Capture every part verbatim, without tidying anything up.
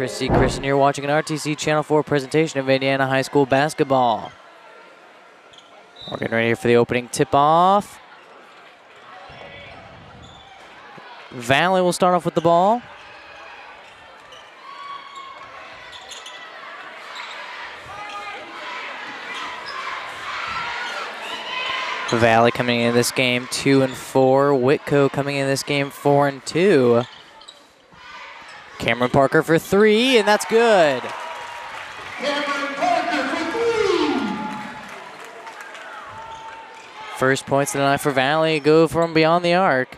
Chris C. Christian here, watching an R T C Channel four presentation of Indiana High School basketball. We're getting ready for the opening tip-off. Valley will start off with the ball. Valley coming in this game two and four. Whitko coming in this game four and two. Cameron Parker for three, and that's good. Cameron Parker for three. First points of the night for Valley go from beyond the arc.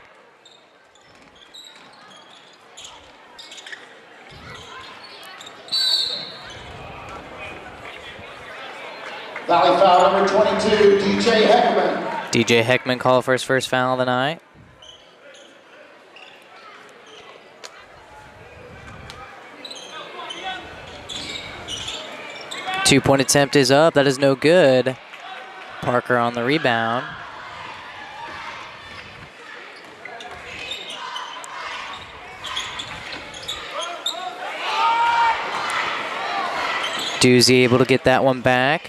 Valley foul number twenty-two, D J Heckman. D J Heckman called for his first foul of the night. Two-point attempt is up. That is no good. Parker on the rebound. Doozy able to get that one back.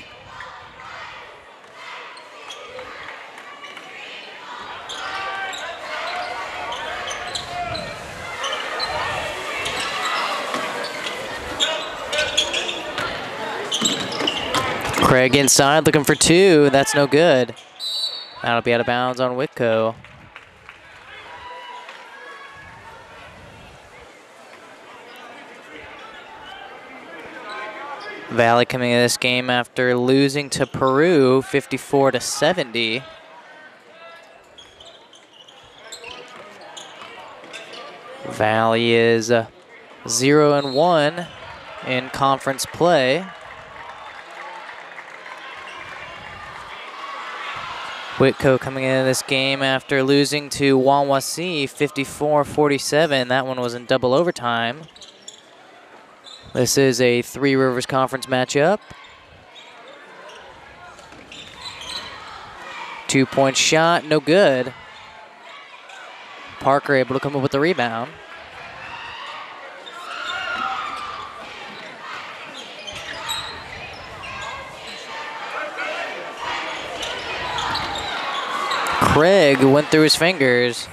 Craig inside looking for two. That's no good. That'll be out of bounds on Whitko. Valley coming in this game after losing to Peru fifty-four to seventy. Valley is uh, zero and one in conference play. Whitko coming into this game after losing to Wawasee fifty-four forty-seven. That one was in double overtime. This is a Three Rivers Conference matchup. Two-point shot, no good. Parker able to come up with the rebound. Craig went through his fingers.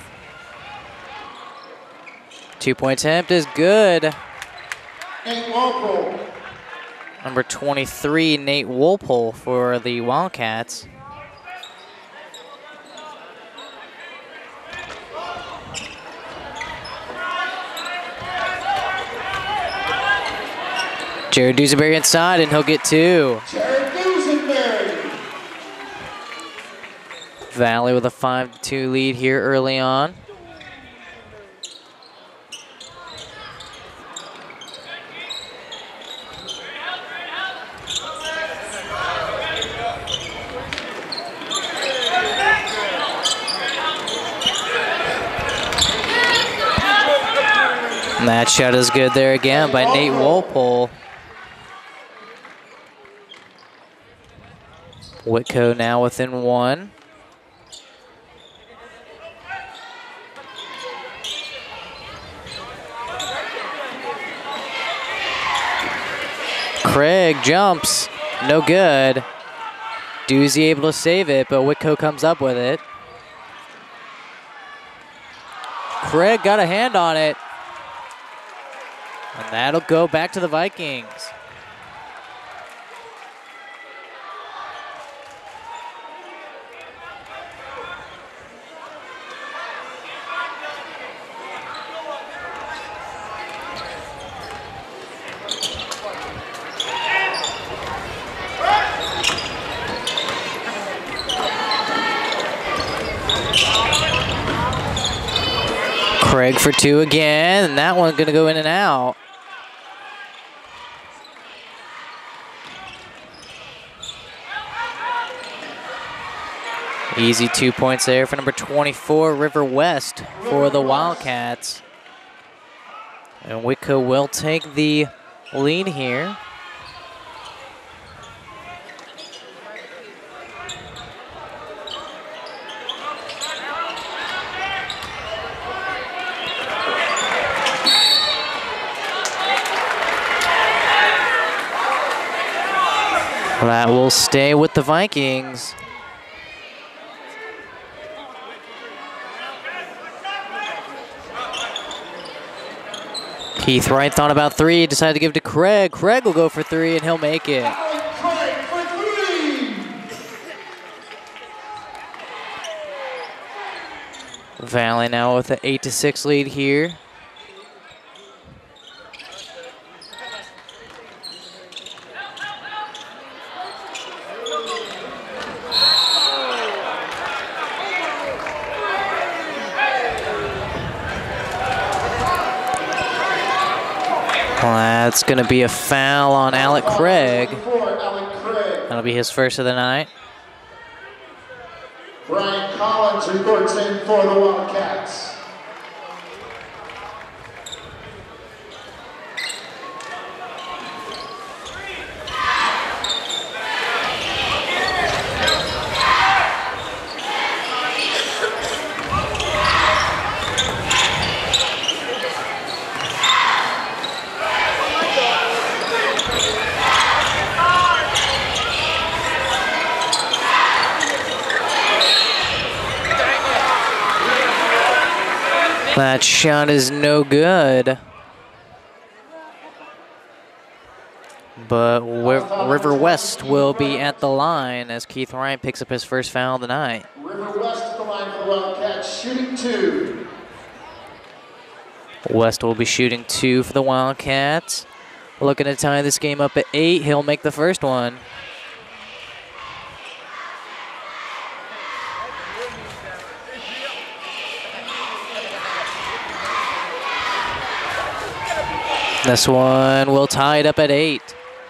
Two-point attempt is good. Nate Walpole. Number twenty-three, Nate Walpole for the Wildcats. Jared Dusenberry inside, and he'll get two. Jared Dusenberry. Valley with a five to two lead here early on. And that shot is good there again by Nate Walpole. Whitko now within one. Craig jumps, no good. Doozy able to save it, but Whitko comes up with it. Craig got a hand on it. And that'll go back to the Vikings. Craig for two again, and that one's gonna go in and out. Easy two points there for number twenty-four, River West for the Wildcats. And Whitko will take the lead here. That will stay with the Vikings. Keith Wright thought about three, decided to give it to Craig. Craig will go for three, and he'll make it. Craig for three. Valley now with an eight to six lead here. Well, that's going to be a foul on Alec Craig. That'll be his first of the night. Brian Collins reports in for the Wildcats. That shot is no good. But River West will be at the line as Keith Ryan picks up his first foul of the night. River West at the line for the Wildcats, shooting two. West will be shooting two for the Wildcats. Looking to tie this game up at eight. He'll make the first one. This one will tie it up at eight.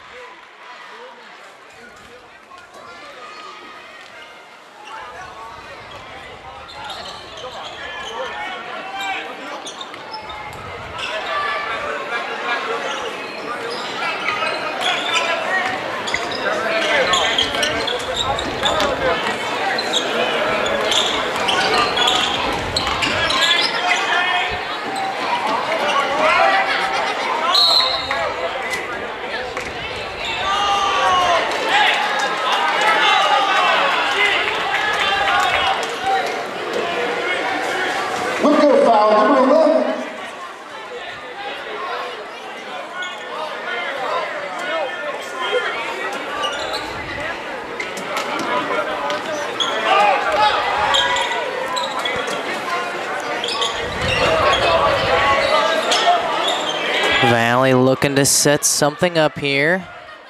Valley looking to set something up here.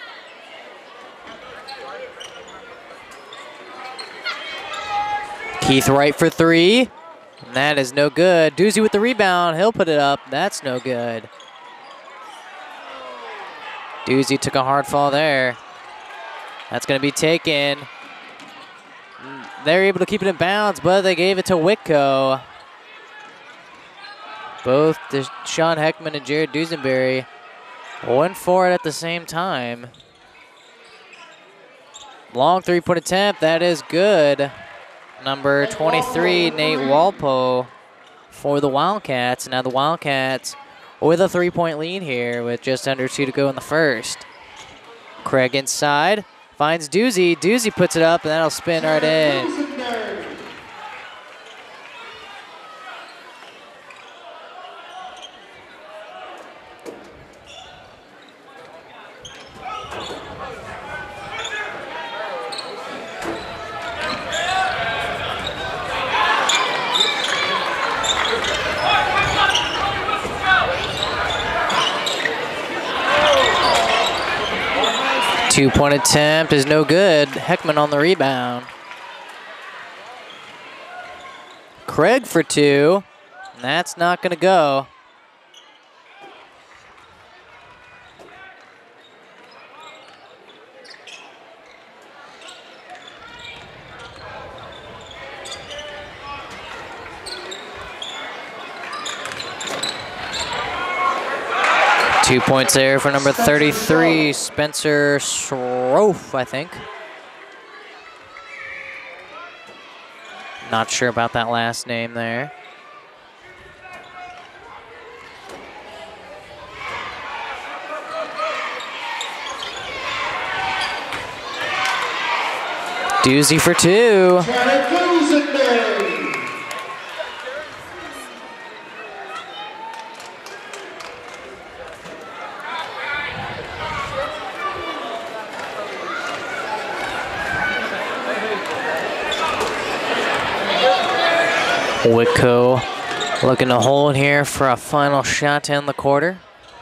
Keith Wright for three. And that is no good. Doozy with the rebound. He'll put it up. That's no good. Doozy took a hard fall there. That's going to be taken. They're able to keep it in bounds, but they gave it to Whitco. Both Sean Heckman and Jared Dusenberry went for it at the same time. Long three-point attempt. That is good. Number twenty-three, Nate Walpo for the Wildcats. Now the Wildcats with a three-point lead here with just under two to go in the first. Craig inside, finds Doozy. Doozy puts it up, and that'll spin right in. Two-point attempt is no good. Heckman on the rebound. Craig for two. And that's not going to go. Two points there for number thirty-three, Spencer Schroff, I think. Not sure about that last name there. Doozy for two. Jared Dusenberry. Whitco looking to hold here for a final shot to end the quarter.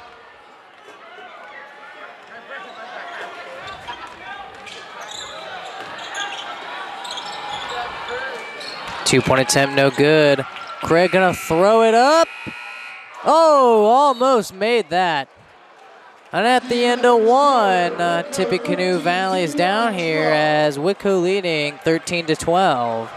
Two-point attempt, no good. Craig gonna throw it up. Oh, almost made that. And at the end of one, uh, Tippecanoe Valley is down here as Whitco leading thirteen to twelve.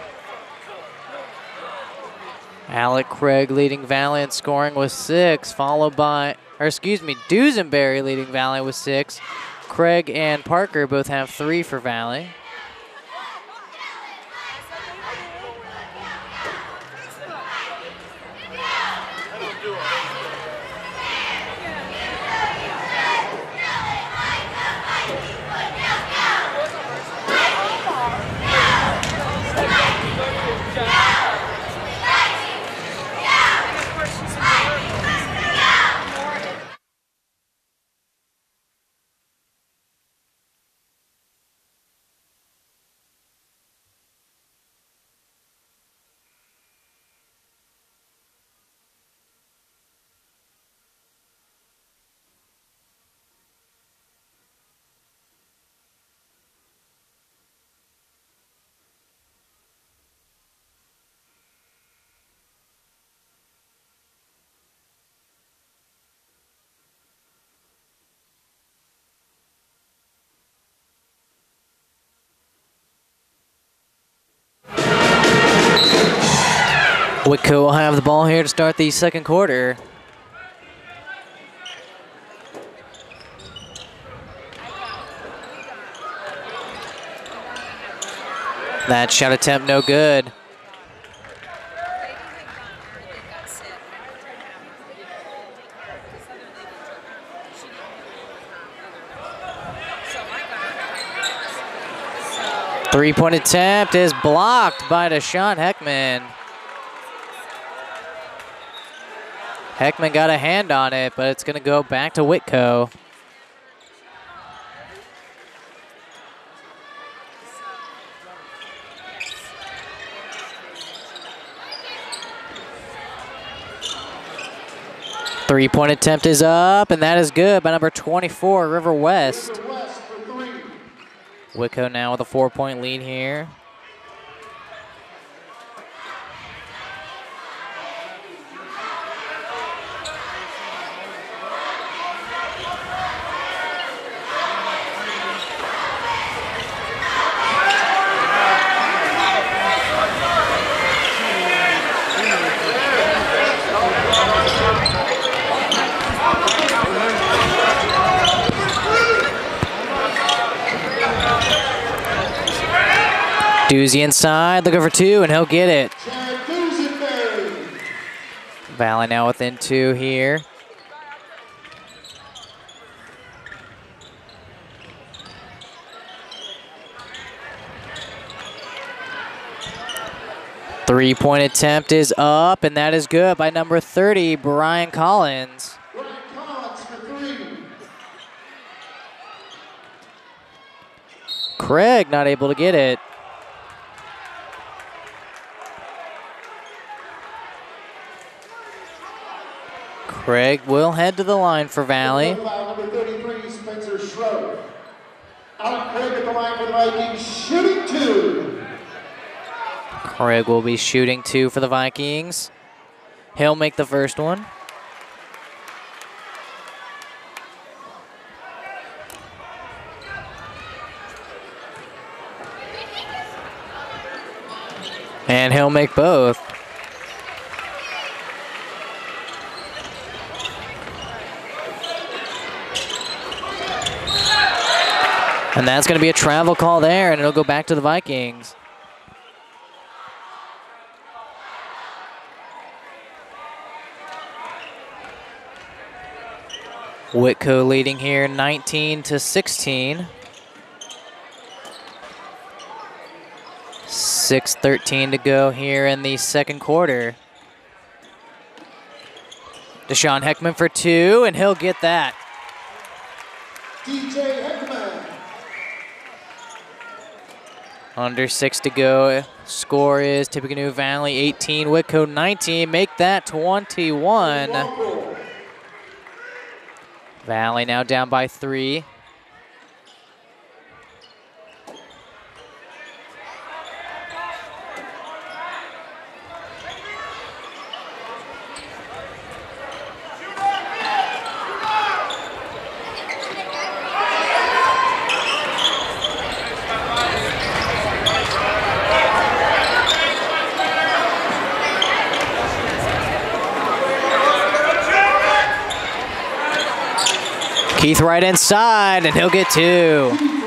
Alec Craig leading Valley in scoring with six, followed by, or excuse me, Dusenberry leading Valley with six. Craig and Parker both have three for Valley. Whitco will have the ball here to start the second quarter. That shot attempt no good. Three-point attempt is blocked by Deshaun Heckman. Heckman got a hand on it, but it's going to go back to Whitco. Three-point attempt is up, and that is good by number twenty-four, River West. Whitco now with a four-point lead here. Doozy inside, looking for two, and he'll get it. Valley now within two here. Three-point attempt is up, and that is good by number thirty, Brian Collins. Brian Collins for three. Craig not able to get it. Craig will head to the line for Valley. Foul number thirty-three, Spencer Schroeder. Alec Craig at the line for the Vikings, shooting two. Craig will be shooting two for the Vikings. He'll make the first one. And he'll make both. And that's going to be a travel call there, and it'll go back to the Vikings. Whitco leading here nineteen to sixteen. six thirteen to go here in the second quarter. Deshaun Heckman for two, and he'll get that. D J Heckman. Under six to go. Score is Tippecanoe Valley eighteen, Whitko nineteen. Make that twenty-one. Valley now down by three. Keith Wright inside, and he'll get two.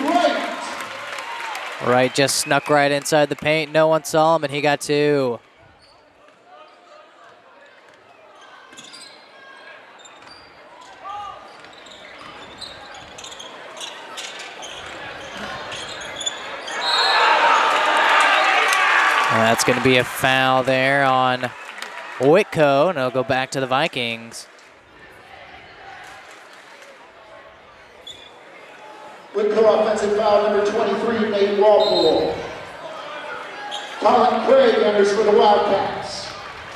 Wright just snuck right inside the paint. No one saw him, and he got two. That's going to be a foul there on Whitko, and it'll go back to the Vikings. Whitko offensive foul number twenty-three, Nate Walpole. Colin Craig enters for the Wildcats.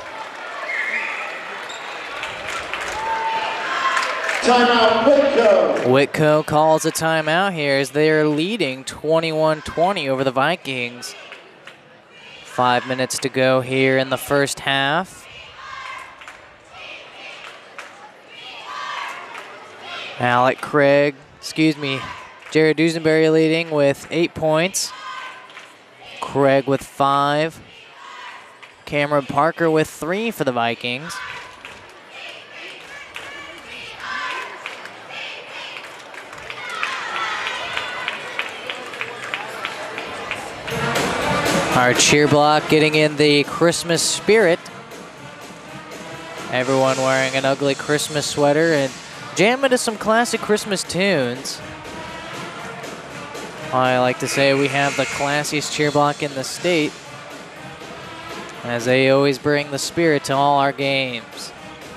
Timeout, Whitko. Whitko calls a timeout here as they are leading twenty-one twenty over the Vikings. Five minutes to go here in the first half. Alec Craig, excuse me, Jared Dusenberry leading with eight points. Craig with five. Cameron Parker with three for the Vikings. Our cheer block getting in the Christmas spirit. Everyone wearing an ugly Christmas sweater and jamming to some classic Christmas tunes. I like to say we have the classiest cheer block in the state, as they always bring the spirit to all our games.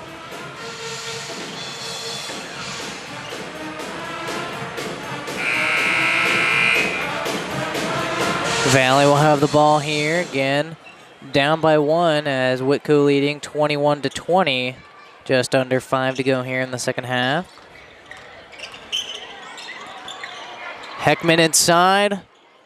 Valley will have the ball here again, down by one as Whitko leading twenty-one to twenty. Just under five to go here in the second half. Heckman inside.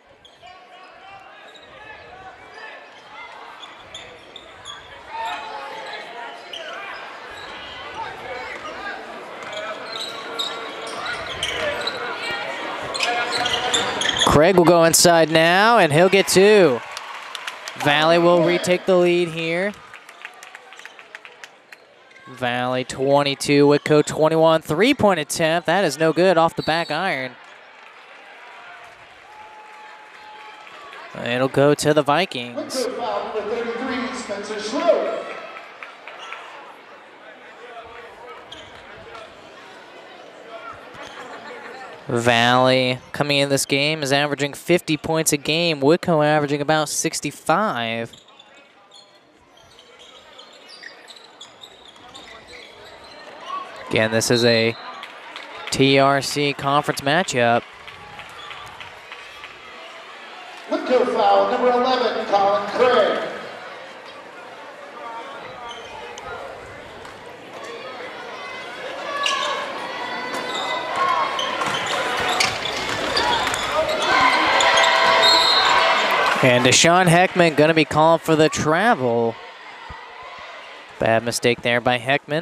Craig will go inside now, and he'll get two. Valley will retake the lead here. Valley twenty-two, Whitko twenty-one. Three-point attempt. That is no good off the back iron. It'll go to the Vikings. Foul number thirty-three, Spencer Schroeder. Valley coming in this game is averaging fifty points a game. Whitko averaging about sixty-five. Again, this is a T R C conference matchup. Whitko foul number eleven, Colin Craig. And Deshaun Heckman going to be called for the travel. Bad mistake there by Heckman.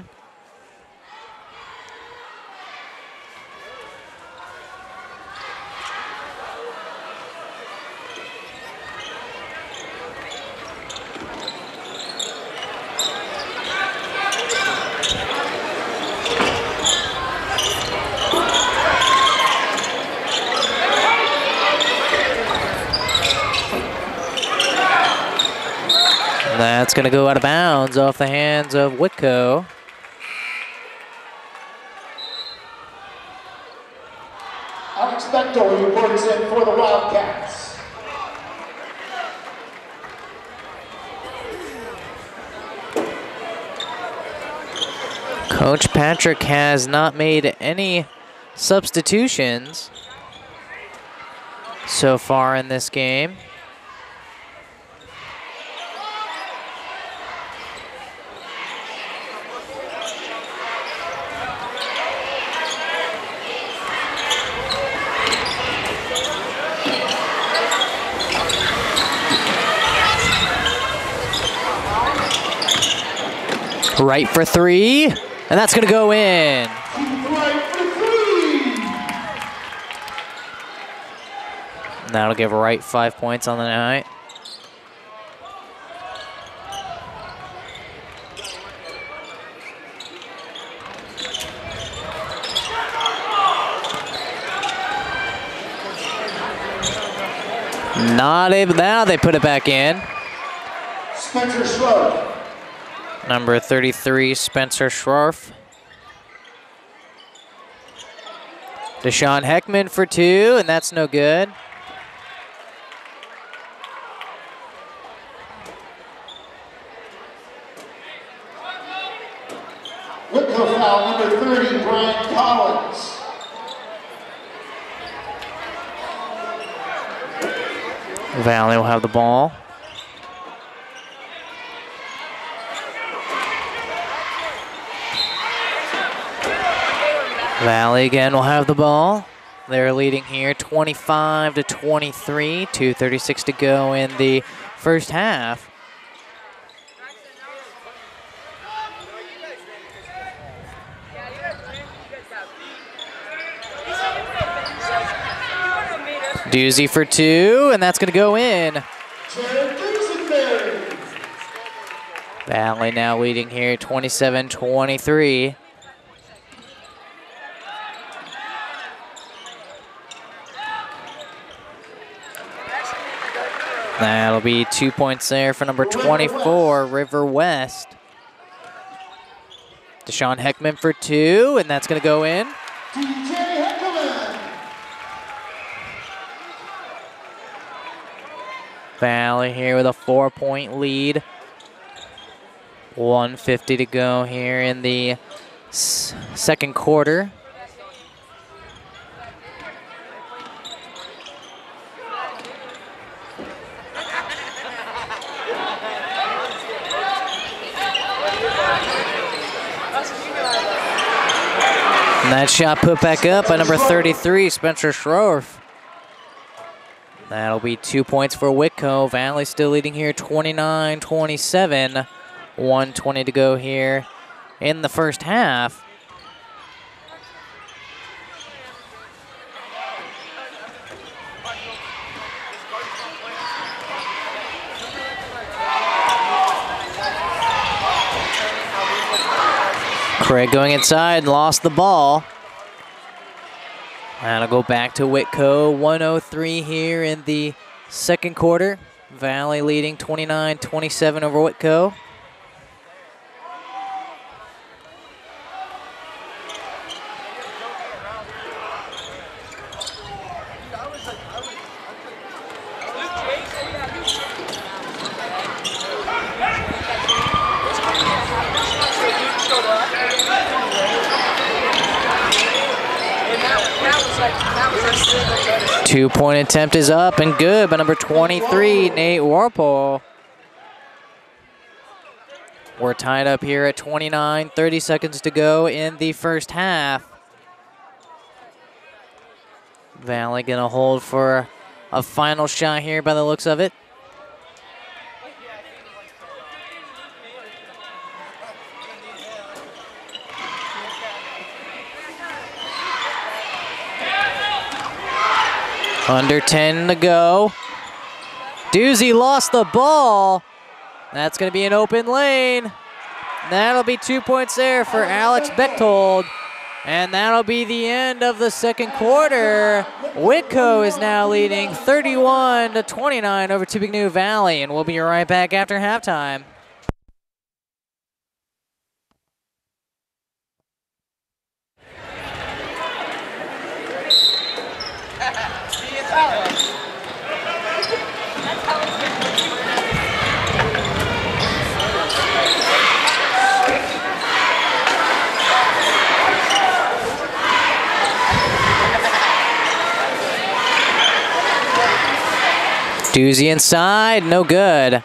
That's going to go out of bounds off the hands of Whitko. Alex Bechtel reports in for the Wildcats. Coach Patrick has not made any substitutions so far in this game. Right for three, and that's gonna go in. Right for three. That'll give Wright five points on the night. Not able, now they put it back in. Spencer Schroff. Number thirty-three, Spencer Schroff. Deshaun Heckman for two, and that's no good. Whitco foul, number thirty, Brian Collins. Valley will have the ball. Valley again will have the ball. They're leading here twenty-five to twenty-three, two thirty-six to go in the first half. Doozy for two, and that's going to go in. Valley now leading here twenty-seven twenty-three. That'll be two points there for number twenty-four, River West. Deshaun Heckman for two, and that's going to go in. D J Heckman. Valley here with a four-point lead. one fifty to go here in the s second quarter. And that shot put back up by number thirty-three, Spencer Schroff. That'll be two points for Whitco. Valley still leading here twenty-nine twenty-seven. one twenty to go here in the first half. Craig going inside and lost the ball. That'll go back to Whitco. one oh three here in the second quarter. Valley leading twenty-nine twenty-seven over Whitco. Two-point attempt is up and good by number twenty-three, Nate Warple. We're tied up here at twenty-nine, thirty seconds to go in the first half. Valley gonna hold for a final shot here by the looks of it. Under ten to go. Doozy lost the ball. That's going to be an open lane. That'll be two points there for Alex Bechtold. And that'll be the end of the second quarter. Whitco is now leading thirty-one to twenty-nine over Tippecanoe Valley. And we'll be right back after halftime. Doozy inside, no good.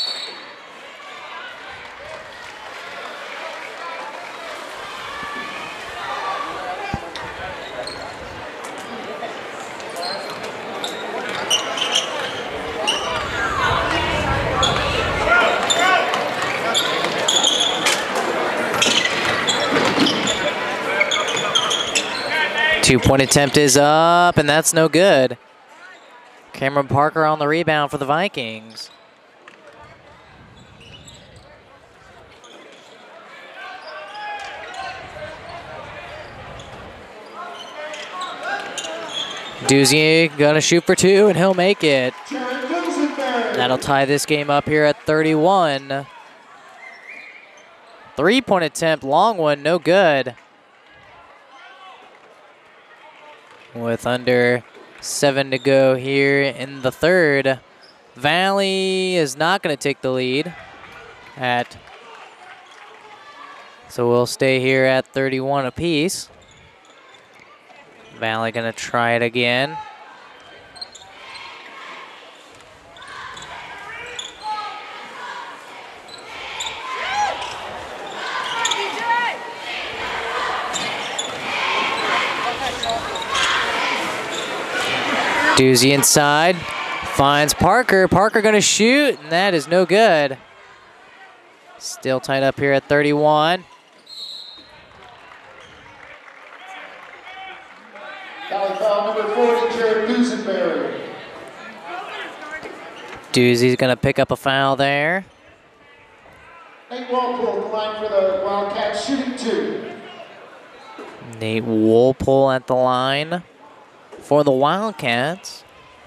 Two-point attempt is up, and that's no good. Cameron Parker on the rebound for the Vikings. Doozy gonna shoot for two, and he'll make it. That'll tie this game up here at thirty-one. Three-point attempt, long one, no good. With under seven to go here in the third. Valley is not going to take the lead at, so we'll stay here at thirty-one apiece. Valley going to try it again. Doozy inside, finds Parker. Parker gonna shoot, and that is no good. Still tied up here at thirty-one. Foul number forty, Jared Dusenberry. Doozy's gonna pick up a foul there. Nate Walpole, the line for the Wildcats, shooting two. Nate Walpole at the line for the Wildcats.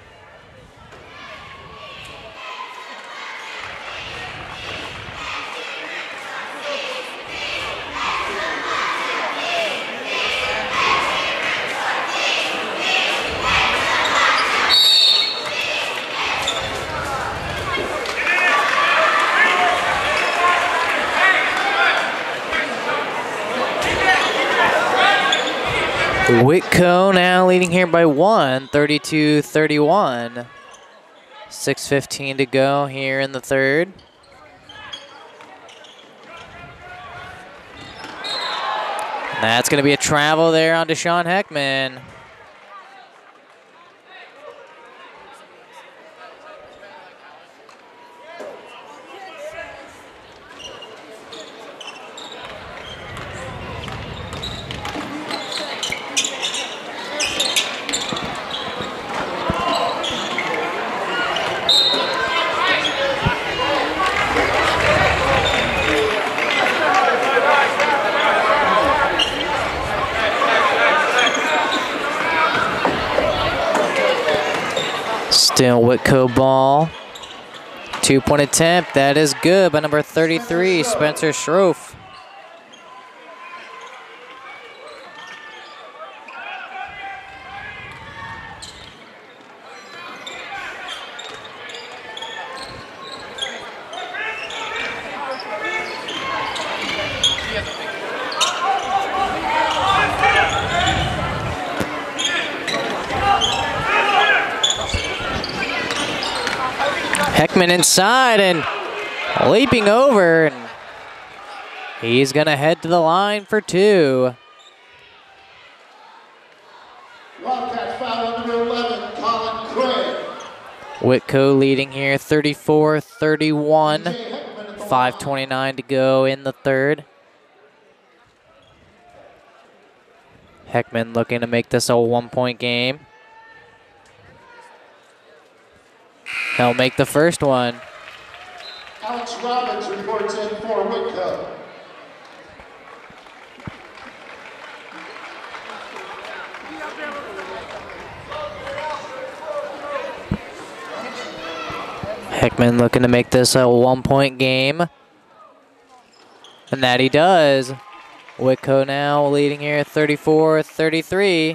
Whitco now leading here by one, thirty-two thirty-one. six fifteen to go here in the third. That's going to be a travel there on Deshaun Heckman. Still Whitco ball. Two-point attempt. That is good by number thirty-three, Spencer Schroff. Heckman inside and leaping over, and he's gonna head to the line for two. Wildcats foul number eleven, Colin Craig. Whitco leading here thirty-four thirty-one. five twenty-nine to go in the third. Heckman looking to make this a one-point game. He'll make the first one. Alex Robbins reports in for Whitco. Heckman looking to make this a one-point game. And that he does. Whitco now leading here thirty-four thirty-three.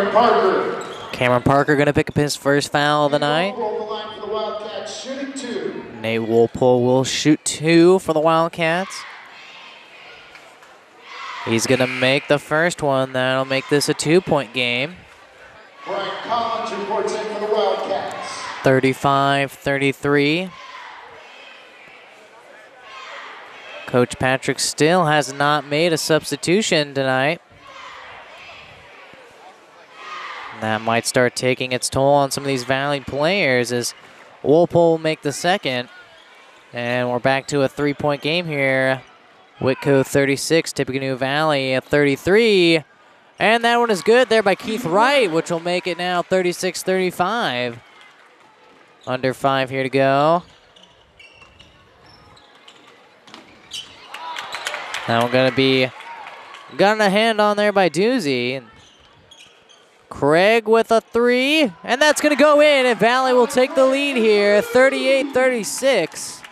Cameron Parker. Cameron Parker going to pick up his first foul of the night. Roll the line for the Wildcats, shooting two. Nate Woolpool will shoot two for the Wildcats. He's going to make the first one. That'll make this a two-point game. Brian Collins reports in for the Wildcats. thirty-five thirty-three. Coach Patrick still has not made a substitution tonight. That might start taking its toll on some of these Valley players as Woolpool will make the second. And we're back to a three-point game here. Whitko thirty-six, Tippecanoe Valley at thirty-three. And that one is good there by Keith Wright, which will make it now thirty-six thirty-five. Under five here to go. Now we're going to be got a hand on there by Doozy. Craig with a three, and that's going to go in, and Valley will take the lead here, thirty-eight thirty-six.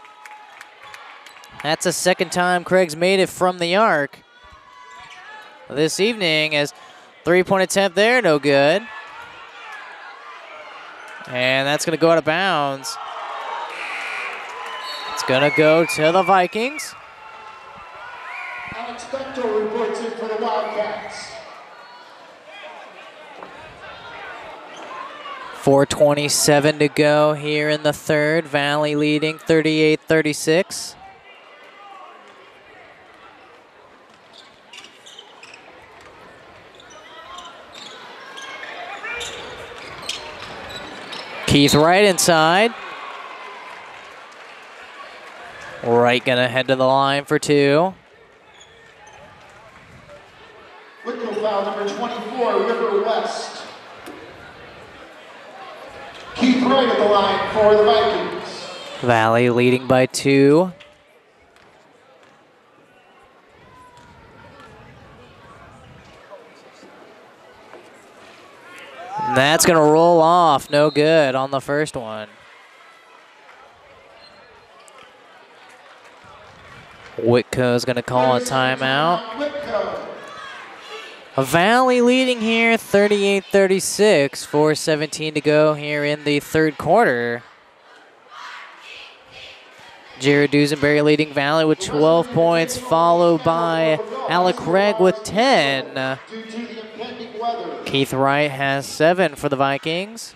That's the second time Craig's made it from the arc this evening, as three-point attempt there, no good. And that's going to go out of bounds. It's going to go to the Vikings. Alex Bechtel reports in for the Wildcats. four twenty-seven to go here in the third. Valley leading thirty-eight thirty-six. Keith Wright inside. Wright gonna head to the line for two. Whitko foul number twenty-four, River West. Keith Wright at the line for the Vikings. Valley leading by two. And that's going to roll off. No good on the first one. Whitko's going to call a timeout. Whitko. A Valley leading here thirty-eight thirty-six, four seventeen to go here in the third quarter. Jared Dusenberry leading Valley with twelve points, followed by Alec Craig with ten. Due to the impending weather. Keith Wright has seven for the Vikings.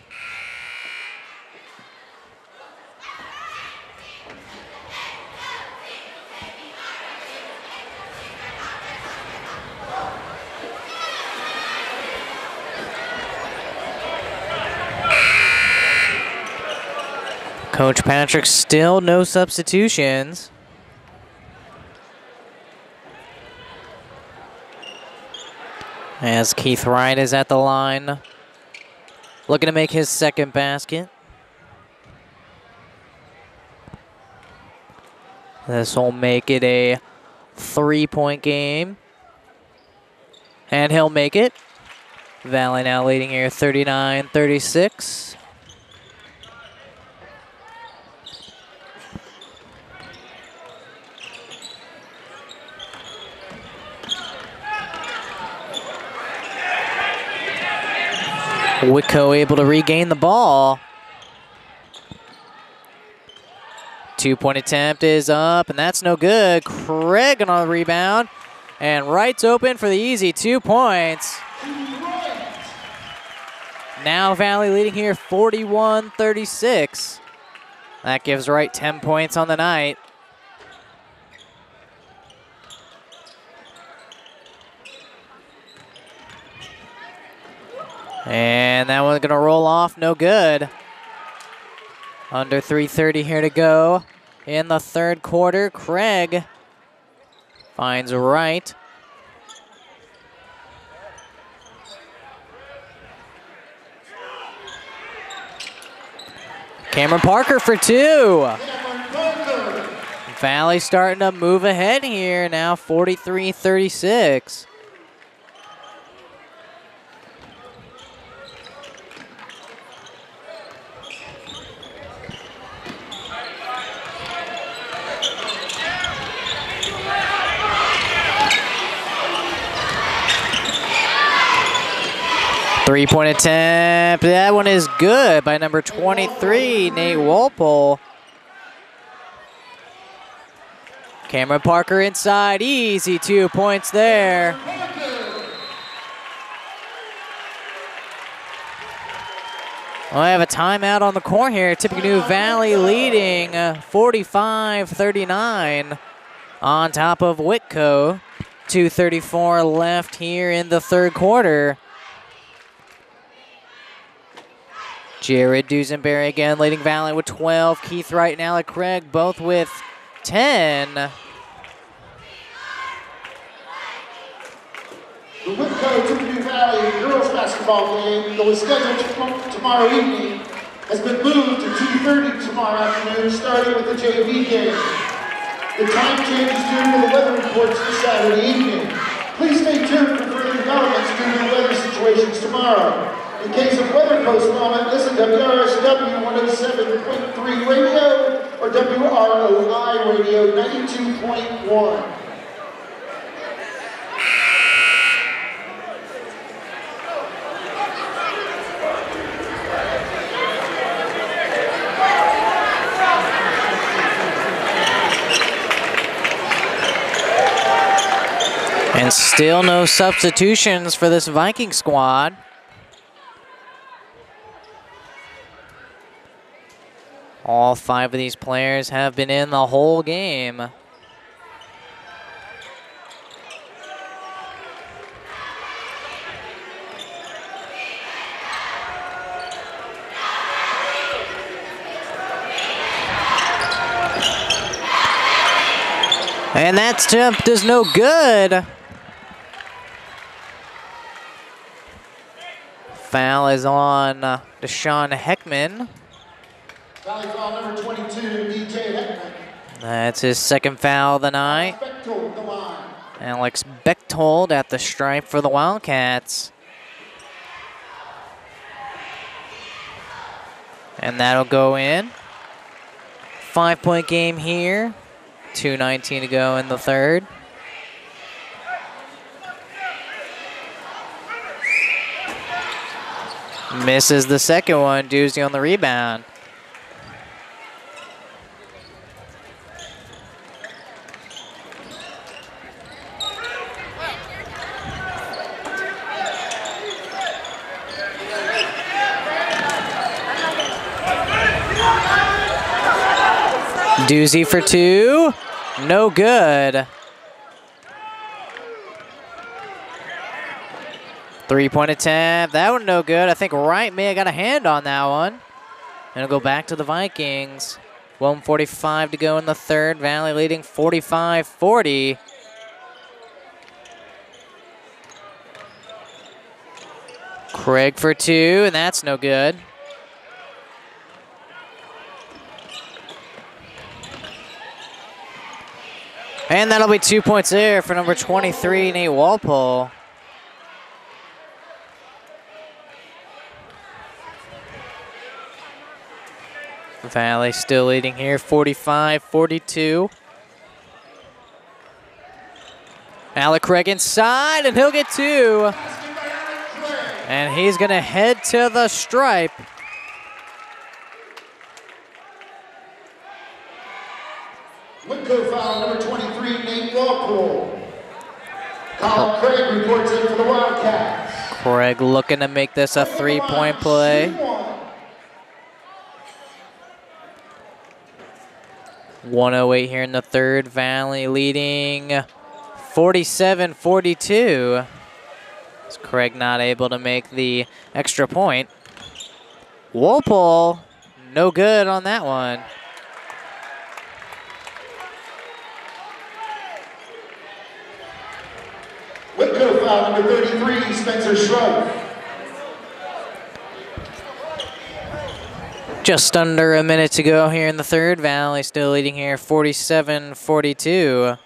Coach Patrick still no substitutions. As Keith Wright is at the line, looking to make his second basket. This will make it a three-point game. And he'll make it. Valley now leading here thirty-nine thirty-six. Whitko able to regain the ball. Two-point attempt is up, and that's no good. Craig on the rebound, and Wright's open for the easy two points. Now Valley leading here forty-one thirty-six. That gives Wright ten points on the night. And that one's gonna roll off, no good. Under three thirty here to go in the third quarter. Craig finds Wright. Cameron Parker for two. Valley starting to move ahead here now, forty-three thirty-six. Three-point attempt. That one is good by number twenty-three, Nate Walpole. Cameron Parker inside. Easy two points there. Well, I have a timeout on the court here. Tippecanoe Valley leading forty-five thirty-nine on top of Whitko. two thirty-four left here in the third quarter. Jared Dusenberry again leading Valley with twelve. Keith Wright and Alec Craig both with ten. The Whitko Tippecanoe Valley girls basketball game that was scheduled tomorrow evening has been moved to two thirty tomorrow afternoon, starting with the J V game. The time change is due to the weather reports this Saturday evening. Please stay tuned for further developments due to the weather situations tomorrow. In case of weather postponement, listen to W R S W one oh seven point three radio or W R O I radio ninety-two point one. And still no substitutions for this Viking squad. All five of these players have been in the whole game. And that jump does no good. Foul is on uh, Deshaun Heckman. Valley foul number twenty-two, D J Heckman. That's his second foul of the night. Bechtold, the line. Alex Bechtold at the stripe for the Wildcats. And that'll go in. Five-point game here. two nineteen to go in the third. Misses the second one. Doozy on the rebound. Doozy for two. No good. Three-point attempt. That one no good. I think Wright may have got a hand on that one. And it'll go back to the Vikings. one forty-five to go in the third. Valley leading forty-five forty. Craig for two, and that's no good. And that'll be two points there for number twenty-three, Nate Walpole. Valley still leading here, forty-five forty-two. Alec Craig inside, and he'll get two. And he's going to head to the stripe. Whitko foul number twenty-three, Nate Walpole. Colin Craig reports in for the Wildcats. Craig looking to make this a three-point play. one oh eight here in the third. Valley leading forty-seven forty-two. Craig not able to make the extra point. Walpole, no good on that one. Whitko foul number thirty-three, Spencer Shrove. Just under a minute to go here in the third. Valley still leading here, forty-seven forty-two.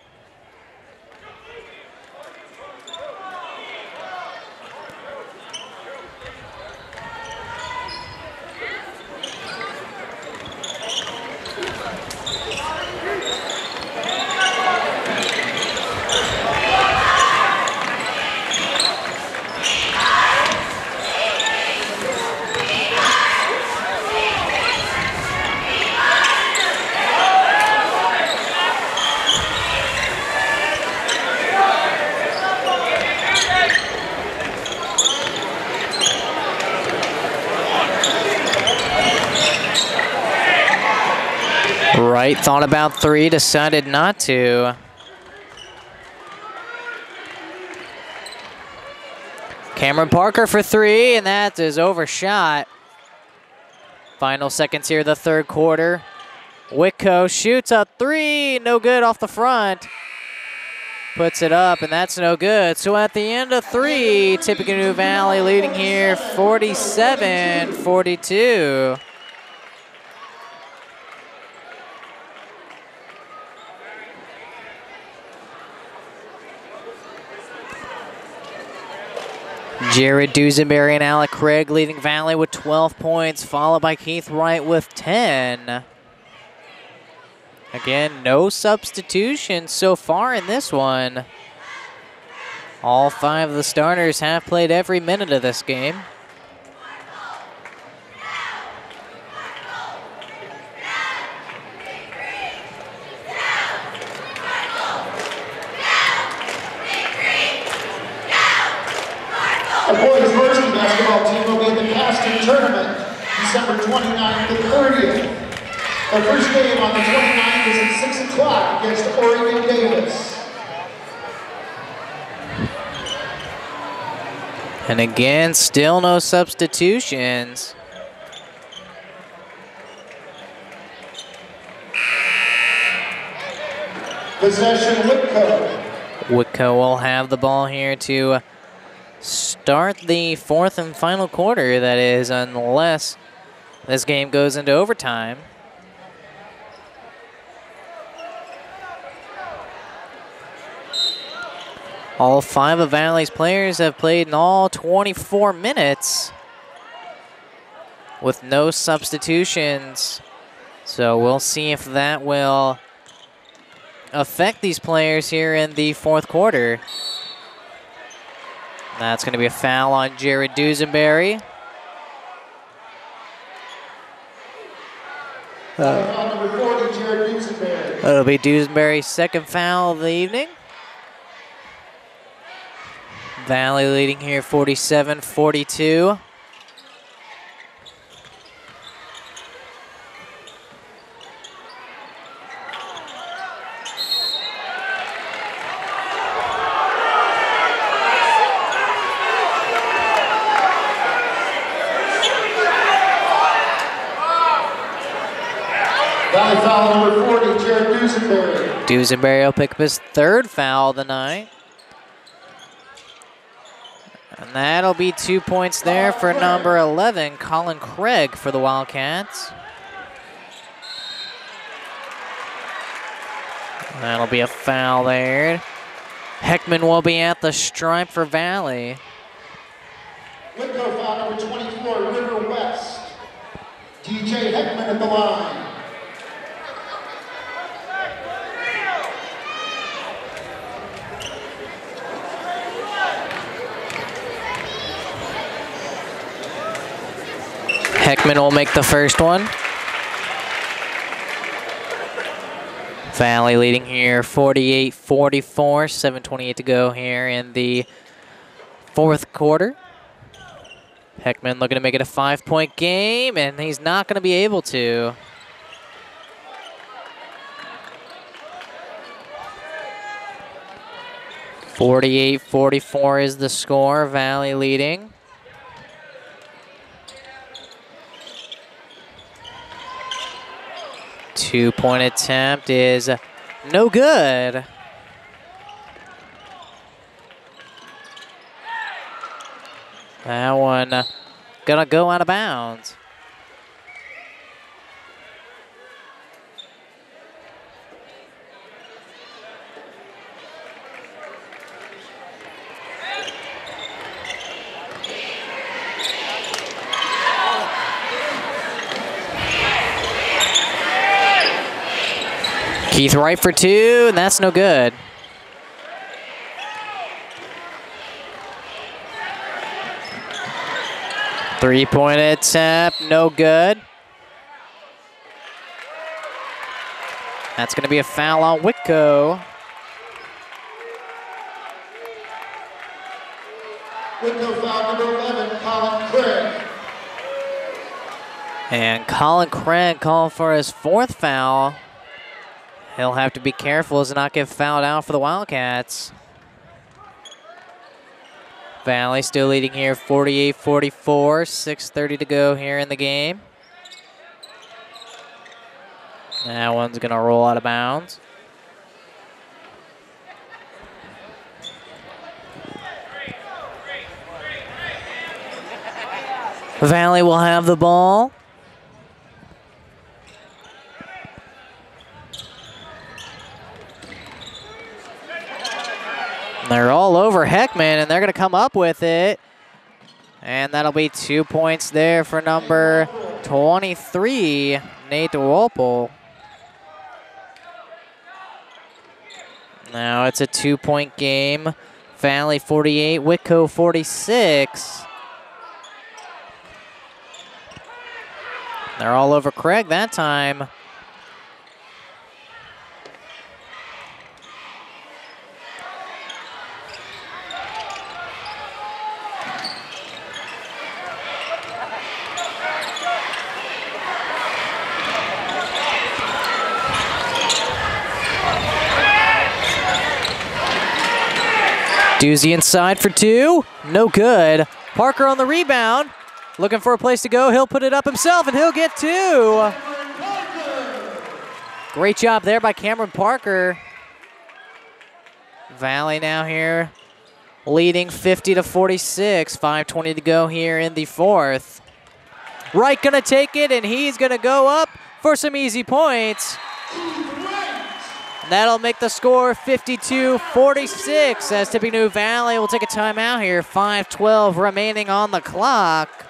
Wright thought about three, decided not to. Cameron Parker for three, and that is overshot. Final seconds here, the third quarter. Whitco shoots a three, no good off the front. Puts it up, and that's no good. So at the end of three, Tippecanoe Valley leading here forty-seven forty-two. Jared Dusenberry and Alec Craig leading Valley with twelve points, followed by Keith Wright with ten. Again, no substitutions so far in this one. All five of the starters have played every minute of this game. The boys' varsity basketball team will be at the casting tournament December twenty-ninth and thirtieth. Our first game on the twenty-ninth is at six o'clock against Oregon Davis. And again, still no substitutions. Possession Whitco. Whitco will have the ball here to start the fourth and final quarter, that is, unless this game goes into overtime. All five of Valley's players have played in all twenty-four minutes with no substitutions. So we'll see if that will affect these players here in the fourth quarter. That's going to be a foul on Jared Dusenberry. Uh, number forty, Jared Dusenberry. That'll be Dusenberry's second foul of the evening. Valley leading here forty-seven forty-two. Valley foul number forty, Jared Dusenberry. Dusenberry will pick up his third foul of the night. And that'll be two points there for number eleven, Colin Craig, for the Wildcats. That'll be a foul there. Heckman will be at the stripe for Valley. Whitco foul number twenty-four, River West. D J Heckman at the line. Heckman will make the first one. Valley leading here forty-eight forty-four, seven twenty-eight to go here in the fourth quarter. Heckman looking to make it a five-point game, and he's not going to be able to. forty-eight forty-four is the score, Valley leading. Two-point attempt is no good. That one uh, gonna go out of bounds. Keith Wright for two, and that's no good. Three-point attempt, no good. That's going to be a foul on Whitco. Whitco foul number eleven, Colin Craig. And Colin Craig called for his fourth foul. He'll have to be careful as to not get fouled out for the Wildcats. Valley still leading here forty-eight forty-four, six thirty to go here in the game. That one's gonna roll out of bounds. Valley will have the ball. They're all over Heckman, and they're going to come up with it. And that'll be two points there for number twenty-three, Nate Walpole. Now it's a two-point game. Valley forty-eight, Whitco forty-six. They're all over Craig that time. Doozy inside for two. No good. Parker on the rebound. Looking for a place to go. He'll put it up himself, and he'll get two. Great job there by Cameron Parker. Valley now here leading fifty to forty-six. five twenty to go here in the fourth. Wright gonna take it, and he's gonna go up for some easy points. And that'll make the score fifty-two forty-six as Tippecanoe Valley will take a timeout here. five twelve remaining on the clock.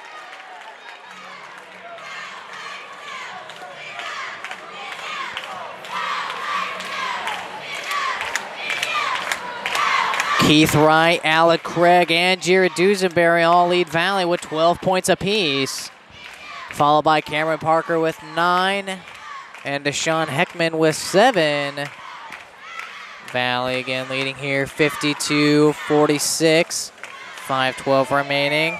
Keith Wright, Alec Craig, and Jared Dusenberry all lead Valley with twelve points apiece. Followed by Cameron Parker with nine, and Deshaun Heckman with seven. Valley again leading here fifty-two forty-six, five twelve remaining.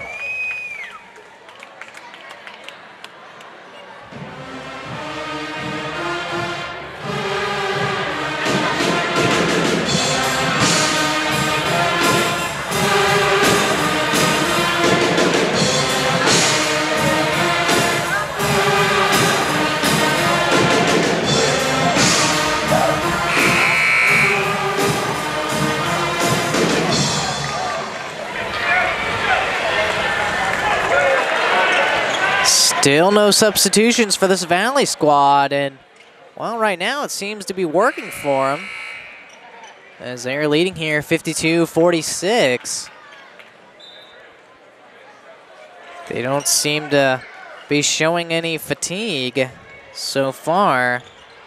Still no substitutions for this Valley squad, and well, right now it seems to be working for them as they're leading here fifty-two forty-six. They don't seem to be showing any fatigue so far.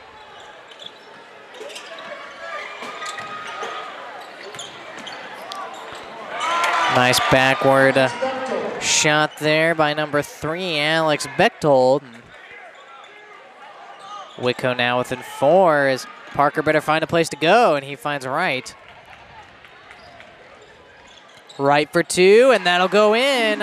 Nice backward uh, shot there by number three, Alex Bechtold. Whitco now within four as Parker better find a place to go, and he finds Wright. Wright for two, and that'll go in.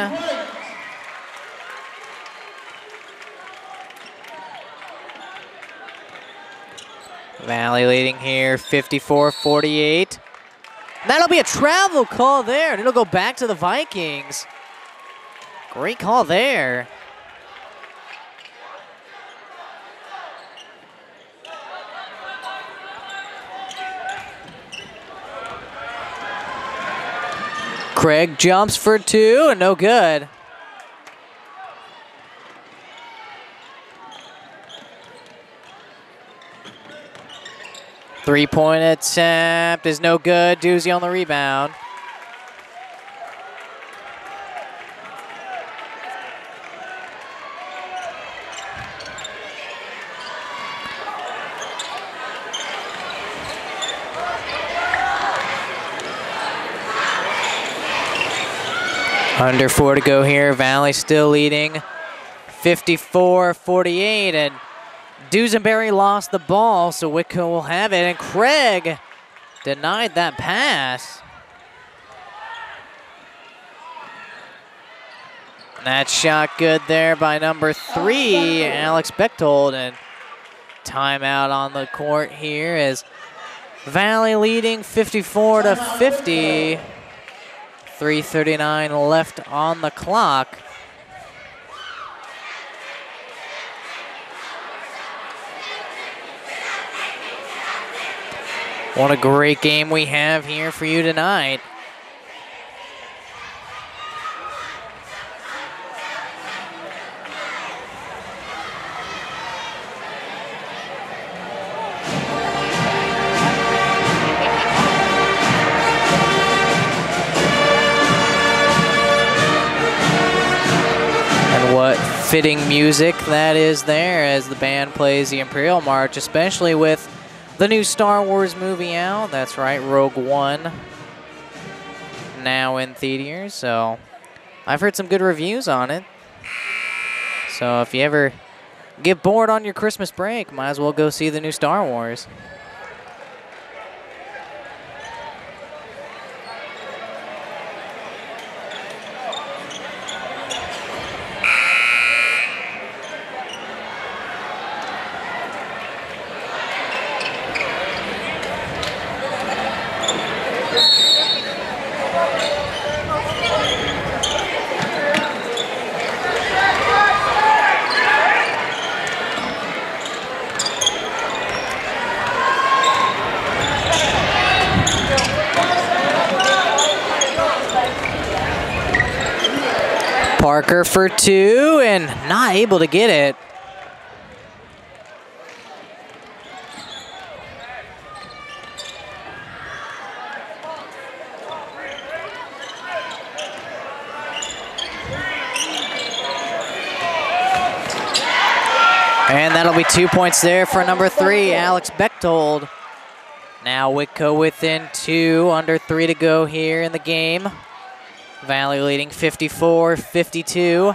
Valley leading here fifty-four forty-eight. That'll be a travel call there, and it'll go back to the Vikings. Great call there. Craig jumps for two, and no good. Three-point attempt is no good. Doozy on the rebound. Under four to go here. Valley still leading fifty-four forty-eight, and Dusenberry lost the ball, so Whitco will have it, and Craig denied that pass. That shot good there by number three, Alex Bechtold, and timeout on the court here as Valley leading fifty-four to fifty. three thirty-nine left on the clock. What a great game we have here for you tonight. And what fitting music that is there as the band plays the Imperial March, especially with the new Star Wars movie out. That's right, Rogue One, now in theaters. So I've heard some good reviews on it. So if you ever get bored on your Christmas break, might as well go see the new Star Wars. Parker for two and not able to get it. And that'll be two points there for number three, Alex Bechtold. Now Whitco within two, under three to go here in the game. Valley leading fifty-four fifty-two.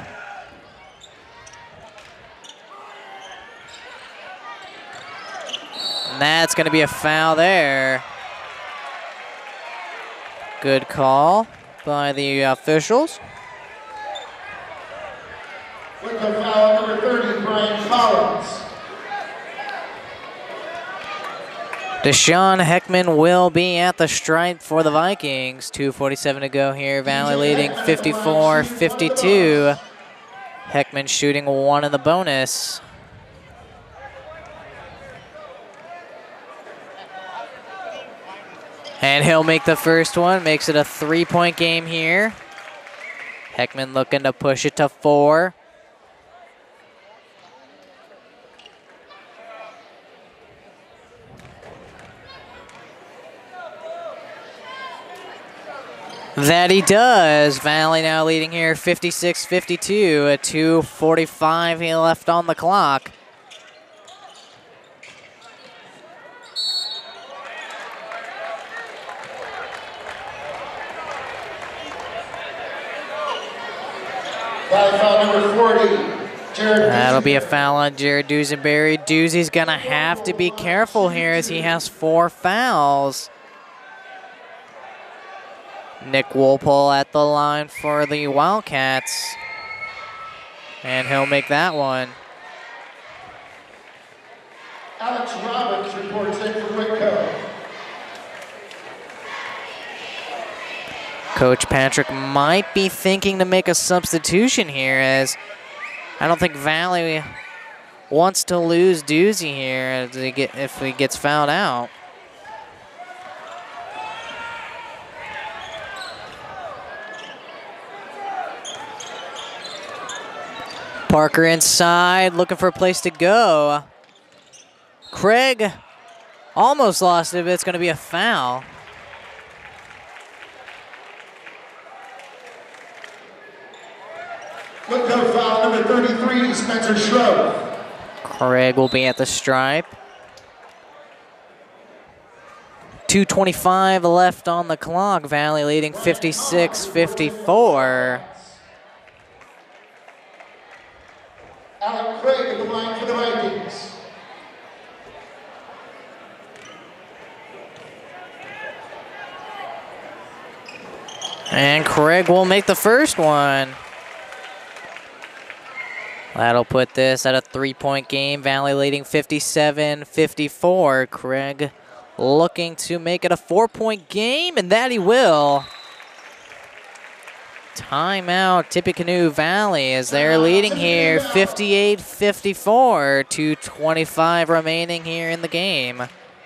And that's going to be a foul there. Good call by the officials. With the foul, number thirty, Brian Collins. Deshaun Heckman will be at the stripe for the Vikings. two forty-seven to go here. Valley leading fifty-four fifty-two. Heckman shooting one in the bonus. And he'll make the first one. Makes it a three-point game here. Heckman looking to push it to four. That he does. Valley now leading here fifty-six fifty-two at two forty-five he left on the clock. Foul number forty, Jared. That'll be a foul on Jared Dusenberry. Doozy's gonna have to be careful here as he has four fouls. Nick Wolpole at the line for the Wildcats. And he'll make that one. Alex Robbins reports in for Whitco. Coach Patrick might be thinking to make a substitution here, as I don't think Valley wants to lose Doozy here as he get, if he gets fouled out. Parker inside, looking for a place to go. Craig almost lost it, but it's going to be a foul. Whitco foul number thirty-three, Spencer Shrove. Craig will be at the stripe. two twenty-five left on the clock. Valley leading fifty-six fifty-four. Alec Craig at the line for the Vikings. And Craig will make the first one. That'll put this at a three-point game. Valley leading fifty-seven fifty-four. Craig looking to make it a four-point game, and that he will. Timeout, Tippecanoe Valley, as they're leading here fifty-eight fifty-four. two twenty-five remaining here in the game.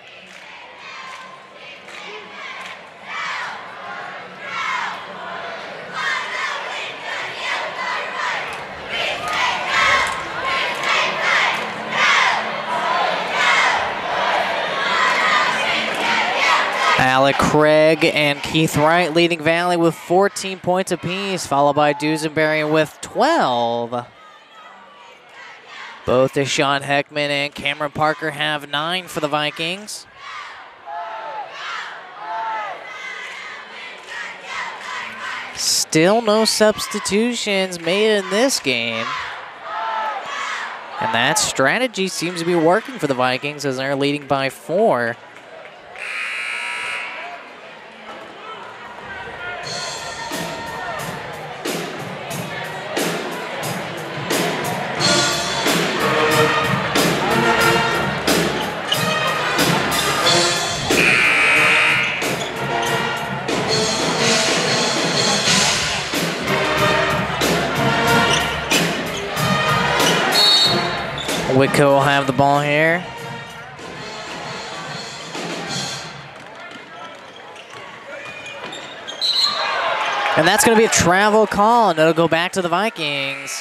Alec Craig and Keith Wright leading Valley with fourteen points apiece, followed by Dusenberry with twelve. Both Deshaun Heckman and Cameron Parker have nine for the Vikings. Still no substitutions made in this game. And that strategy seems to be working for the Vikings as they're leading by four. Whitco will have the ball here. And that's going to be a travel call, and it'll go back to the Vikings.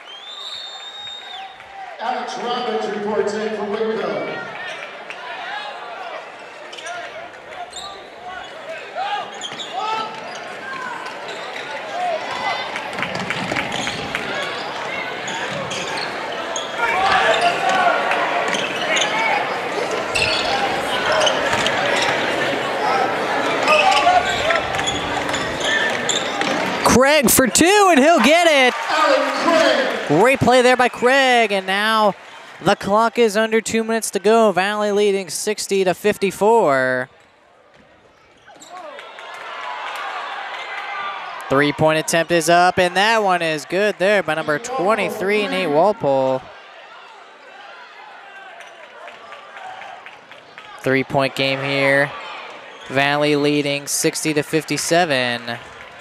Alex Roberts reports in for Whitco. Craig for two, and he'll get it. Alec Craig. Great play there by Craig, and now the clock is under two minutes to go. Valley leading sixty to fifty-four. Three-point attempt is up, and that one is good there by number twenty-three, Nate Walpole. Three-point game here. Valley leading sixty to fifty-seven.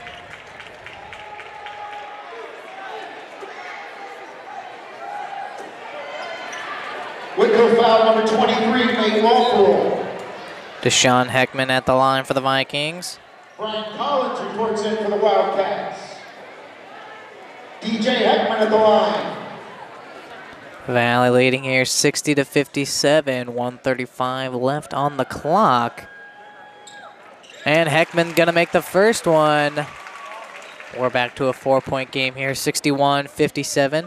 Whitco foul number twenty-three, Nate Walpole. Deshaun Heckman at the line for the Vikings. Brian Collins reports in for the Wildcats. D J Heckman at the line. Valley leading here sixty to fifty-seven, one thirty-five left on the clock. And Heckman gonna make the first one. We're back to a four-point game here, sixty-one fifty-seven.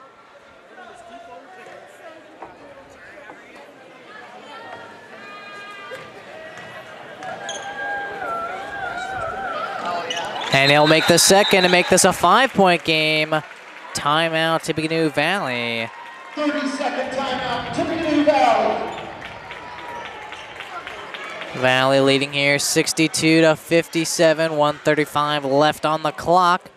And he'll make the second and make this a five-point game. Timeout, Tippecanoe Valley. thirty-second timeout, Tippecanoe Valley. Valley leading here sixty-two to fifty-seven, one thirty-five left on the clock.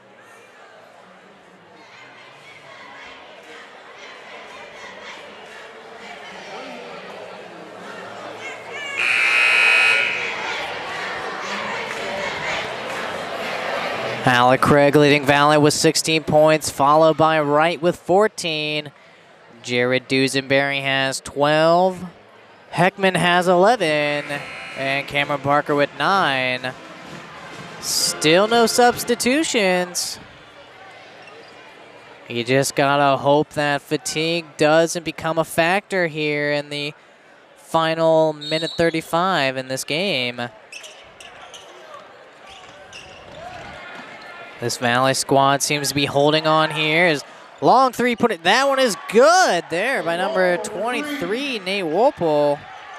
Alec Craig leading Valley with sixteen points, followed by Wright with fourteen. Jared Dusenberry has twelve. Heckman has eleven. And Cameron Parker with nine. Still no substitutions. You just gotta hope that fatigue doesn't become a factor here in the final minute thirty-five in this game. This Valley squad seems to be holding on here. As long three put it. That one is good there by number twenty-three, Nate Walpole.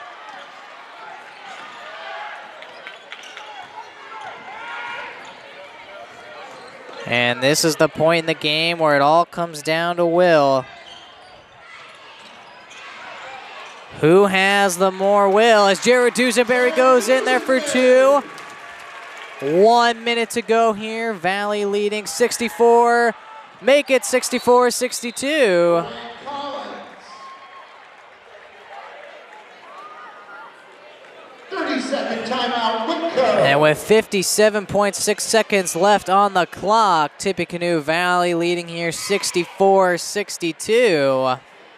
And this is the point in the game where it all comes down to will. Who has the more will? As Jared Dusenberry goes in there for two. One minute to go here. Valley leading sixty-four make it sixty-four sixty-two. thirty second timeout, Whitco. And with fifty-seven point six seconds left on the clock, Tippecanoe Valley leading here sixty-four sixty-two.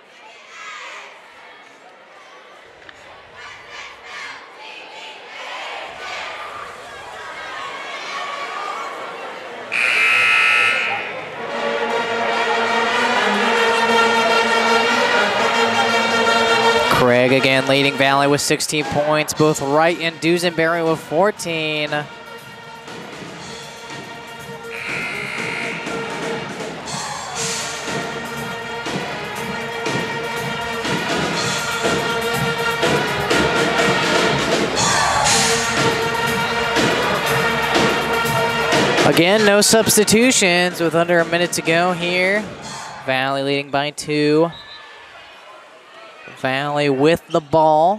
Craig again leading Valley with sixteen points, both Wright and Duesenberry with fourteen. Again, no substitutions with under a minute to go here. Valley leading by two. Valley with the ball.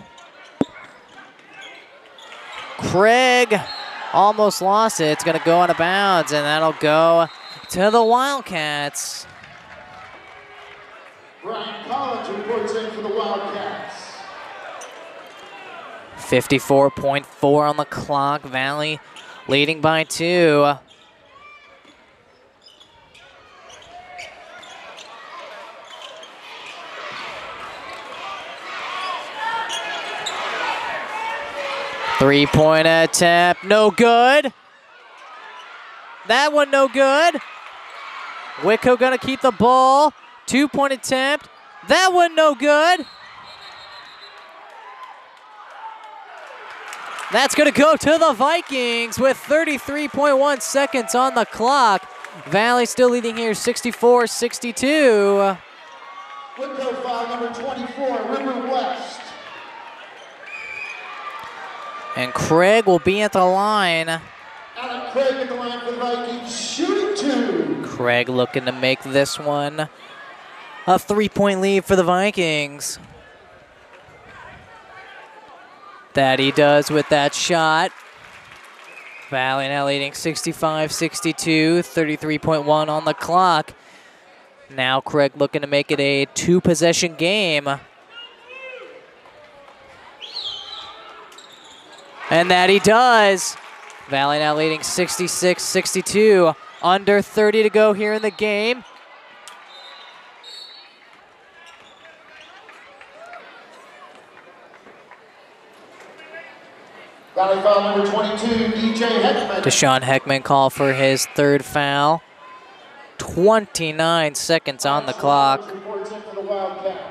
Craig almost lost it. It's going to go out of bounds, and that'll go to the Wildcats. Brian Collins reports in for the Wildcats. fifty-four point four on the clock. Valley leading by two. Three-point attempt, no good. That one no good. Whitco gonna keep the ball. Two-point attempt, that one no good. That's gonna go to the Vikings with thirty-three point one seconds on the clock. Valley still leading here sixty-four sixty-two. Whitco foul number twenty-four, River West. And Craig will be at the line. Alan Craig at the line for the Vikings, shooting two. Craig looking to make this one a three-point lead for the Vikings. That he does with that shot. Valley now leading sixty-five sixty-two, thirty-three point one on the clock. Now Craig looking to make it a two-possession game. And that he does. Valley now leading sixty-six sixty-two. Under thirty to go here in the game. Valley foul number twenty-two, D J Heckman. Deshaun Heckman call for his third foul. twenty-nine seconds on the clock. Reports in for the Wildcats.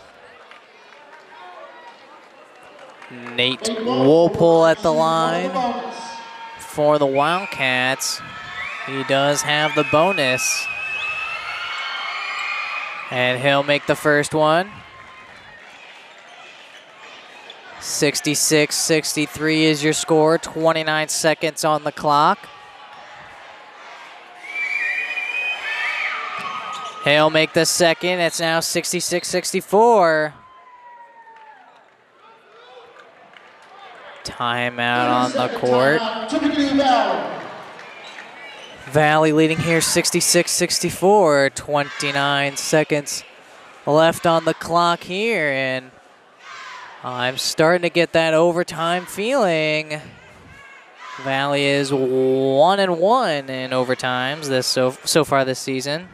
Nate Woolpool at the line for the Wildcats. He does have the bonus. And he'll make the first one. sixty-six sixty-three is your score, twenty-nine seconds on the clock. He'll make the second, it's now sixty-six sixty-four. Timeout on the court. Valley leading here sixty-six sixty-four, twenty-nine seconds left on the clock here, and I'm starting to get that overtime feeling. Valley is one and one in overtimes this so so far this season.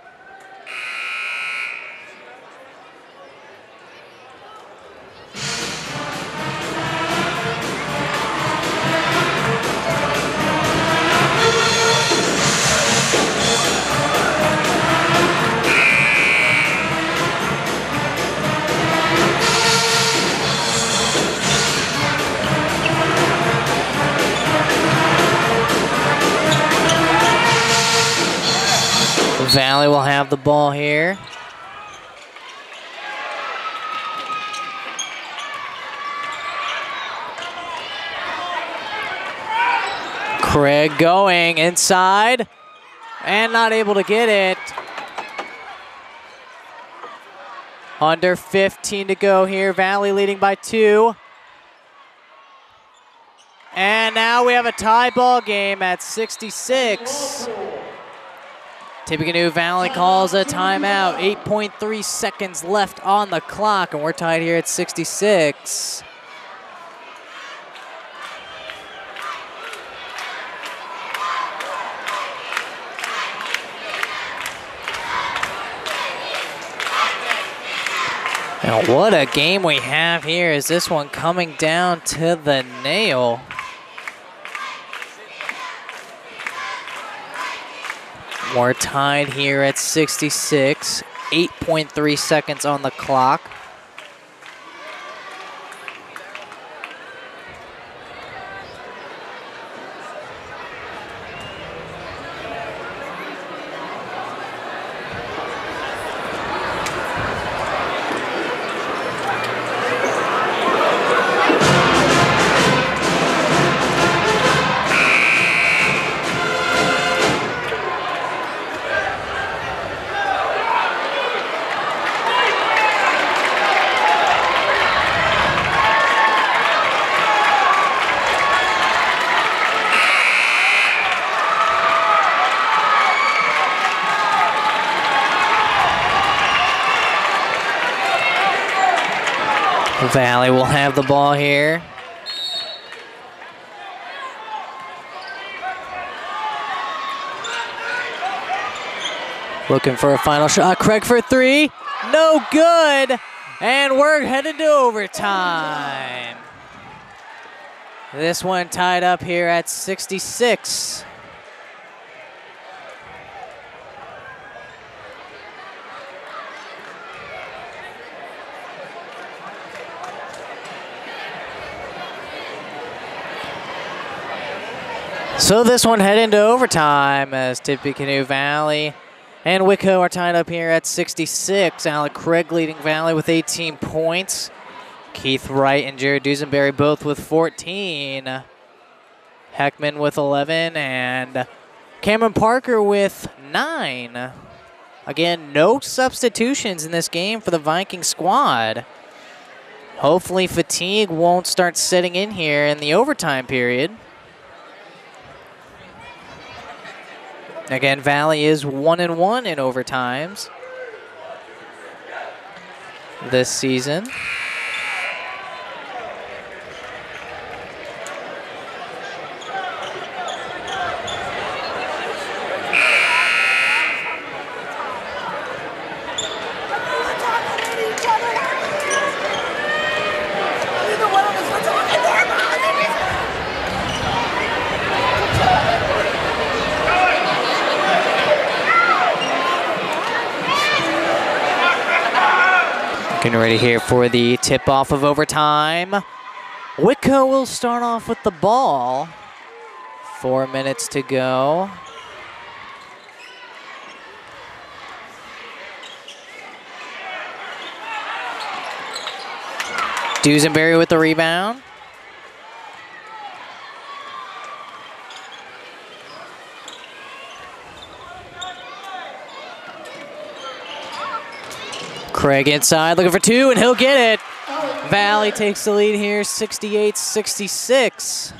Valley will have the ball here. Craig going inside and not able to get it. Under fifteen to go here. Valley leading by two. And now we have a tie ball game at sixty-six. Tippecanoe Valley calls a timeout. eight point three seconds left on the clock, and we're tied here at sixty-six. Now what a game we have here. Is this one coming down to the nail? We're tied here at sixty-six, eight point three seconds on the clock. Valley will have the ball here. Looking for a final shot. Craig for three. No good. And we're headed to overtime. This one tied up here at sixty-six. So this one head into overtime as Tippecanoe Valley and Whitko are tied up here at sixty-six. Alec Craig leading Valley with eighteen points. Keith Wright and Jared Dusenberry both with fourteen. Heckman with eleven and Cameron Parker with nine. Again, no substitutions in this game for the Viking squad. Hopefully fatigue won't start setting in here in the overtime period. Again, Valley is one and one in overtimes this season. Getting ready here for the tip-off of overtime. Whitko will start off with the ball. Four minutes to go. Dusenberry with the rebound. Craig inside, looking for two, and he'll get it. Valley takes the lead here, sixty-eight sixty-six.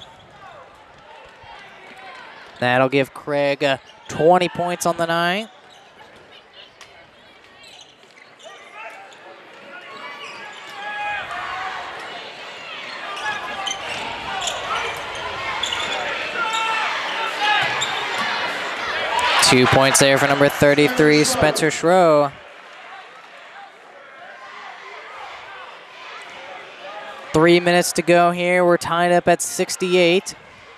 That'll give Craig uh, twenty points on the night. Two points there for number thirty-three, Spencer Schroe. Three minutes to go here. We're tied up at sixty-eight.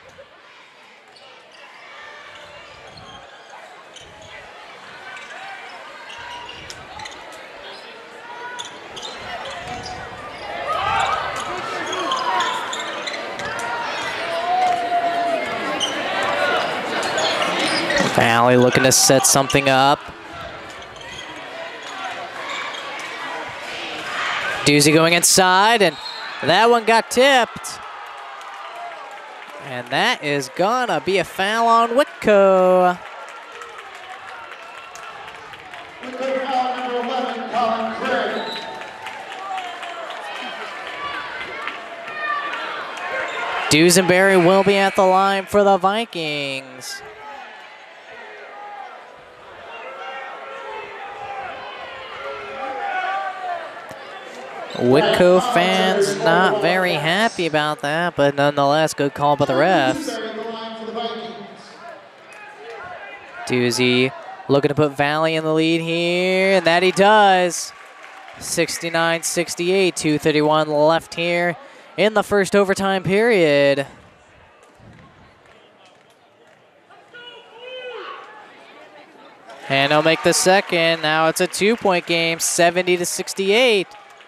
Valley looking to set something up. Doozy going inside, and that one got tipped. And that is gonna be a foul on Whitko. Whitko foul number eleven, Colin Craig. Dusenberry will be at the line for the Vikings. Whitco fans not very happy about that, but nonetheless, good call by the refs. Doozy looking to put Valley in the lead here, and that he does. sixty-nine sixty-eight, two thirty-one left here in the first overtime period. And he'll make the second. Now it's a two-point game, seventy to sixty-eight.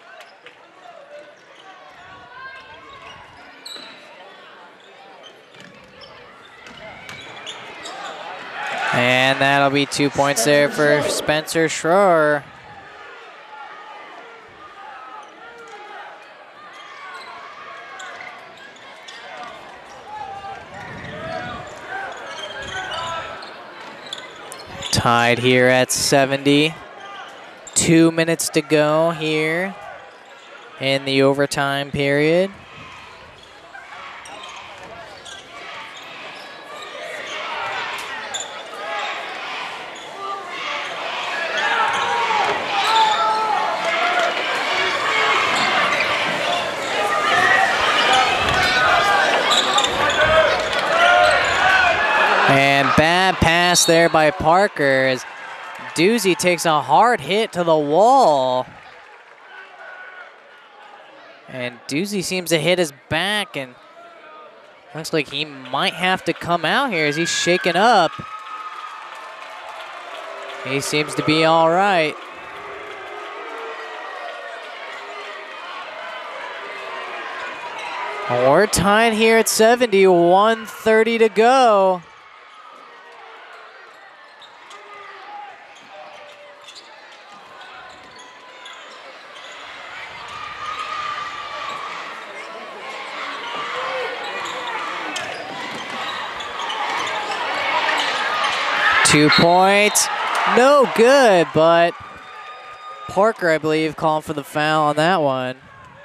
And that'll be two points there for Spencer Schroer. Tied here at seventy. Two minutes to go here in the overtime period. And bad pass there by Parker as Doozy takes a hard hit to the wall. And Doozy seems to hit his back, and looks like he might have to come out here as he's shaken up. He seems to be all right. We're tied here at seventy, one thirty to go. Two points, no good, but Parker, I believe, called for the foul on that one.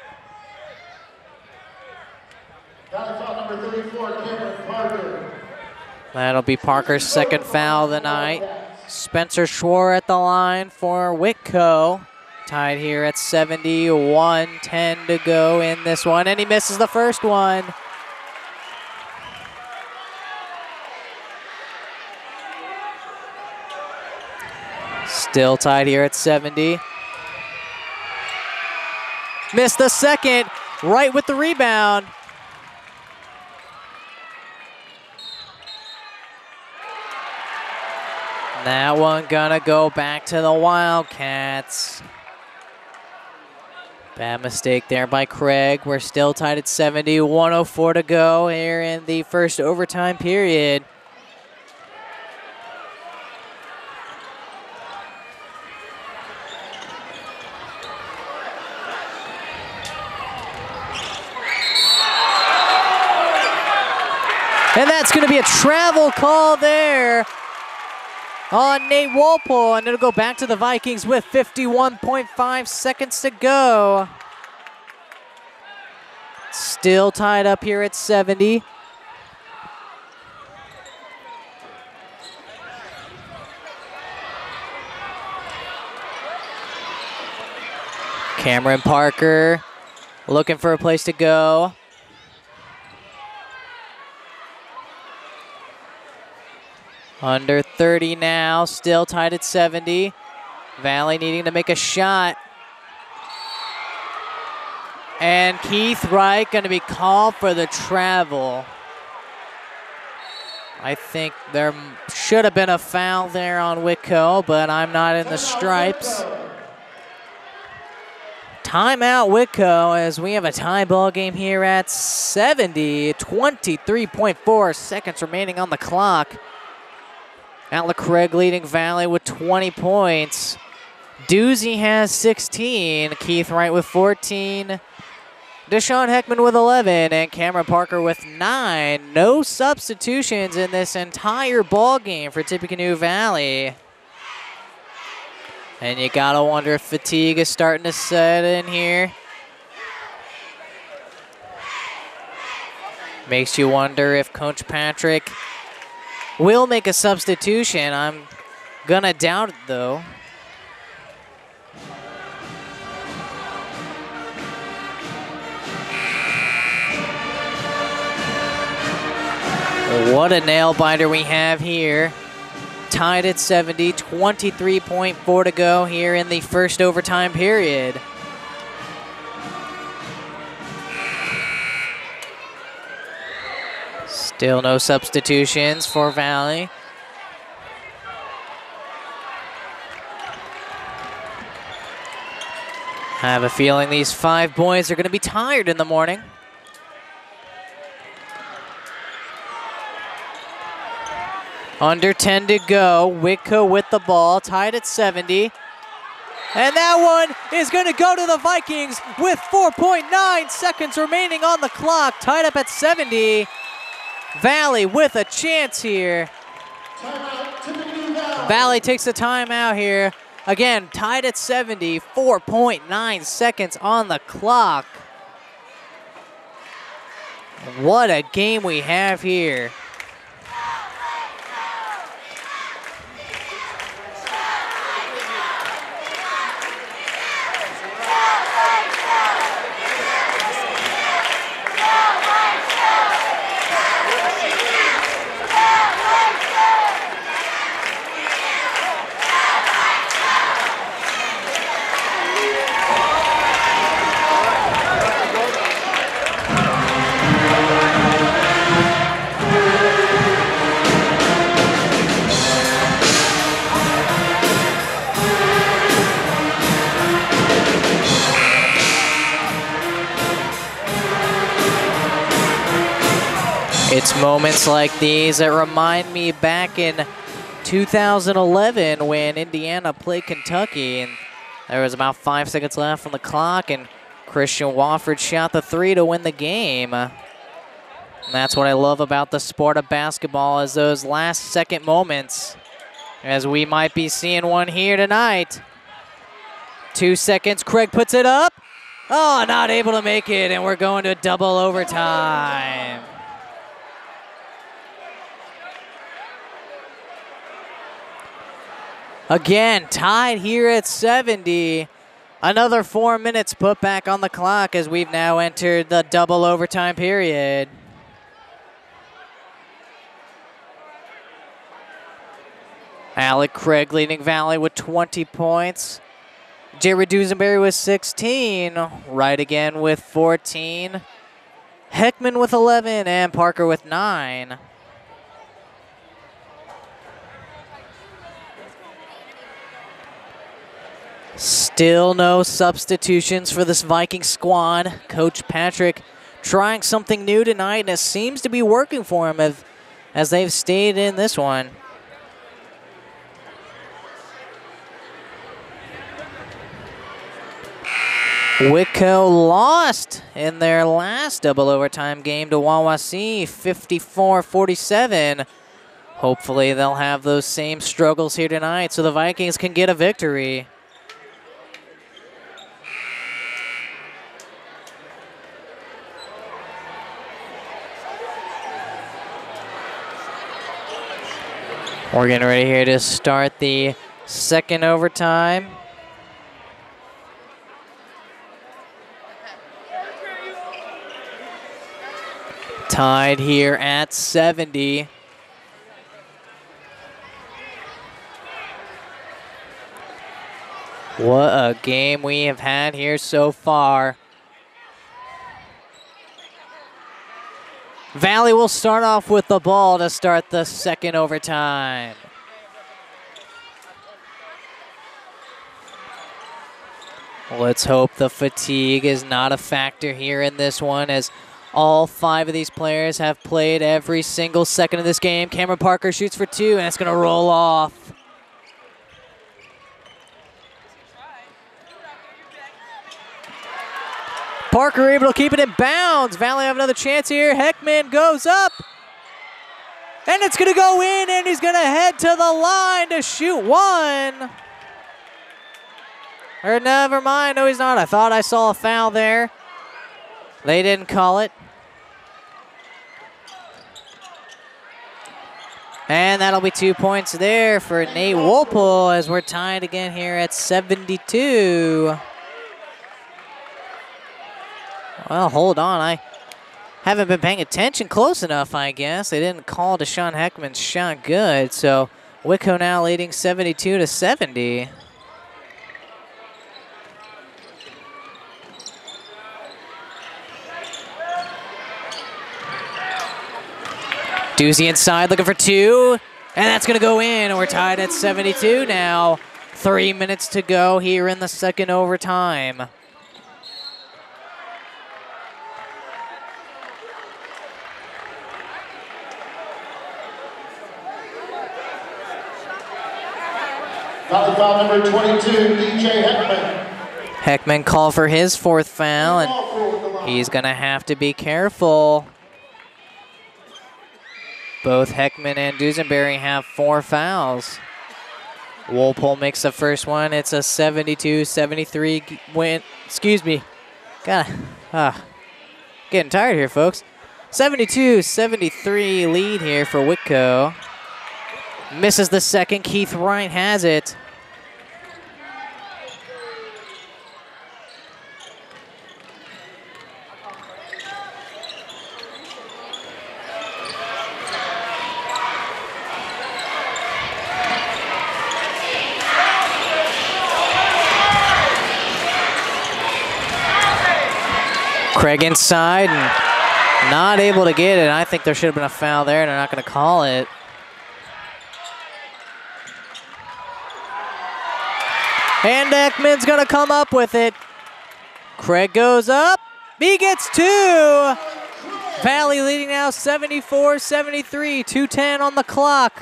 Number thirty-four, Cameron Parker. That'll be Parker's second foul of the night. Spencer Schroer at the line for Whitco. Tied here at seventy, one ten to go in this one, and he misses the first one. Still tied here at seventy. Missed the second, right with the rebound. That one gonna go back to the Wildcats. Bad mistake there by Craig. We're still tied at seventy, one oh four to go here in the first overtime period. And that's going to be a travel call there on Nate Walpole, and it'll go back to the Vikings with fifty-one point five seconds to go. Still tied up here at seventy. Cameron Parker looking for a place to go. Under thirty now, still tied at seventy. Valley needing to make a shot. And Keith Wright going to be called for the travel. I think there should have been a foul there on Whitco, but I'm not in the stripes. Timeout Whitco as we have a tie ball game here at seventy. twenty-three point four seconds remaining on the clock. Alec Craig leading Valley with twenty points. Doozy has sixteen. Keith Wright with fourteen. Deshaun Heckman with eleven. And Cameron Parker with nine. No substitutions in this entire ball game for Tippecanoe Valley. And you gotta wonder if fatigue is starting to set in here. Makes you wonder if Coach Patrick will make a substitution. I'm gonna doubt it though. What a nail biter we have here. Tied at seventy, twenty-three point four to go here in the first overtime period. Still no substitutions for Valley. I have a feeling these five boys are going to be tired in the morning. Under ten to go. Whitco with the ball, tied at seventy. And that one is going to go to the Vikings with four point nine seconds remaining on the clock, tied up at seventy. Valley with a chance here. Valley takes a timeout here. Again, tied at seventy, four point nine seconds on the clock. What a game we have here. It's moments like these that remind me back in two thousand eleven when Indiana played Kentucky, and there was about five seconds left on the clock, and Christian Wofford shot the three to win the game. And that's what I love about the sport of basketball, is those last second moments, as we might be seeing one here tonight. Two seconds, Craig puts it up. Oh, not able to make it, and we're going to double overtime. Again, tied here at seventy. Another four minutes put back on the clock as we've now entered the double overtime period. Alec Craig leading Valley with twenty points. Jared Dusenberry with sixteen. Wright again with fourteen. Heckman with eleven and Parker with nine. Still no substitutions for this Viking squad. Coach Patrick trying something new tonight, and it seems to be working for him as, as they've stayed in this one. Whitco lost in their last double overtime game to Wawasee, fifty-four forty-seven. Hopefully they'll have those same struggles here tonight so the Vikings can get a victory. We're getting ready here to start the second overtime. Tied here at seventy. What a game we have had here so far. Valley will start off with the ball to start the second overtime. Let's hope the fatigue is not a factor here in this one, as all five of these players have played every single second of this game. Cameron Parker shoots for two, and it's going to roll off. Parker able to keep it in bounds. Valley have another chance here. Heckman goes up. And it's going to go in, and he's going to head to the line to shoot one. Or never mind. No, he's not. I thought I saw a foul there. They didn't call it. And that'll be two points there for Nate Wolpel as we're tied again here at seventy-two. Well, hold on. I haven't been paying attention close enough, I guess. They didn't call Deshaun Heckman's shot good, so Whitco now leading seventy-two to seventy. Doozy inside looking for two, and that's going to go in. We're tied at seventy-two now. Three minutes to go here in the second overtime. Foul foul number twenty-two, D J Heckman. Heckman called for his fourth foul, and he's going to have to be careful. Both Heckman and Dusenberry have four fouls. Walpole makes the first one. It's a seventy-two seventy-three win. Excuse me. God, ah, getting tired here, folks. seventy-two seventy-three lead here for Whitco. Misses the second. Keith Wright has it. Craig inside and not able to get it. I think there should have been a foul there, and they're not going to call it. And Heckman's going to come up with it. Craig goes up. He gets two. Valley leading now seventy-four seventy-three. two ten on the clock.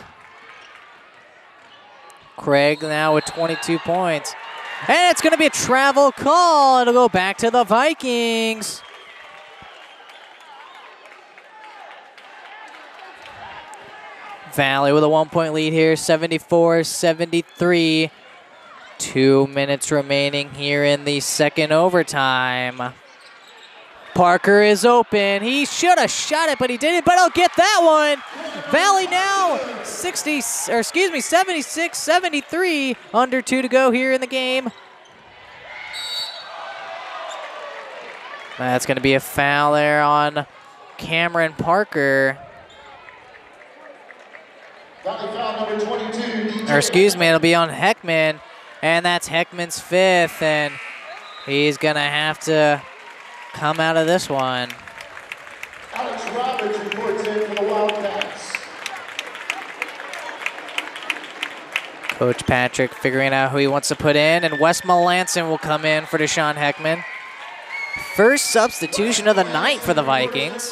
Craig now with twenty-two points. And it's going to be a travel call. It'll go back to the Vikings. Valley with a one-point lead here, seventy-four seventy-three. Two minutes remaining here in the second overtime. Parker is open. He should have shot it, but he didn't. But I'll get that one. Valley now sixty, or excuse me, seventy-six seventy-three. Under two to go here in the game. That's going to be a foul there on Cameron Parker. Or excuse me, it'll be on Heckman. And that's Heckman's fifth, and he's going to have to come out of this one. Alex Roberts reports in for the Wildcats. Coach Patrick figuring out who he wants to put in, and Wes Melanson will come in for Deshaun Heckman. First substitution of the night for the Vikings.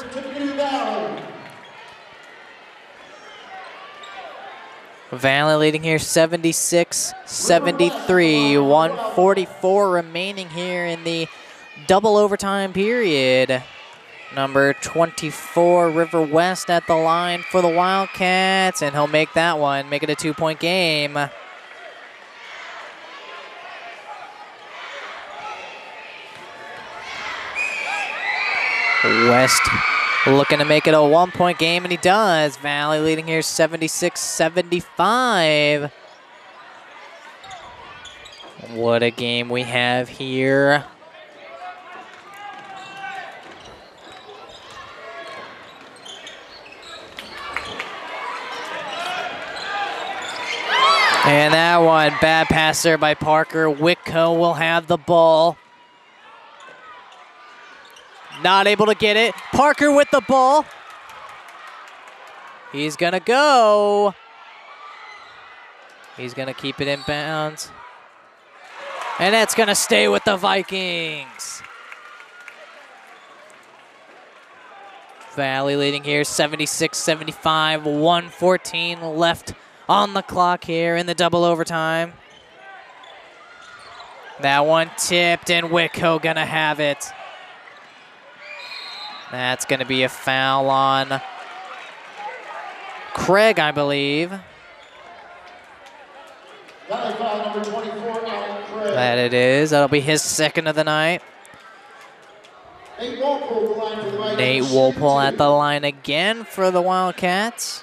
Valley leading here seventy-six seventy-three. one forty-four remaining here in the double overtime period. Number twenty-four, River West at the line for the Wildcats, and he'll make that one, make it a two-point game. West looking to make it a one-point game, and he does. Valley leading here seventy-six seventy-five. What a game we have here. And that one, bad pass there by Parker. Whitco will have the ball. Not able to get it. Parker with the ball. He's going to go. He's going to keep it in bounds. And that's going to stay with the Vikings. Valley leading here seventy-six seventy-five. one fourteen left on the clock here in the double overtime. That one tipped, and Whitco going to have it. That's going to be a foul on Craig, I believe. Foul number twenty-four, Alan Craig. That it is. That'll be his second of the night. Nate Walpole, the line for the Vikings. Nate Walpole at the line again for the Wildcats.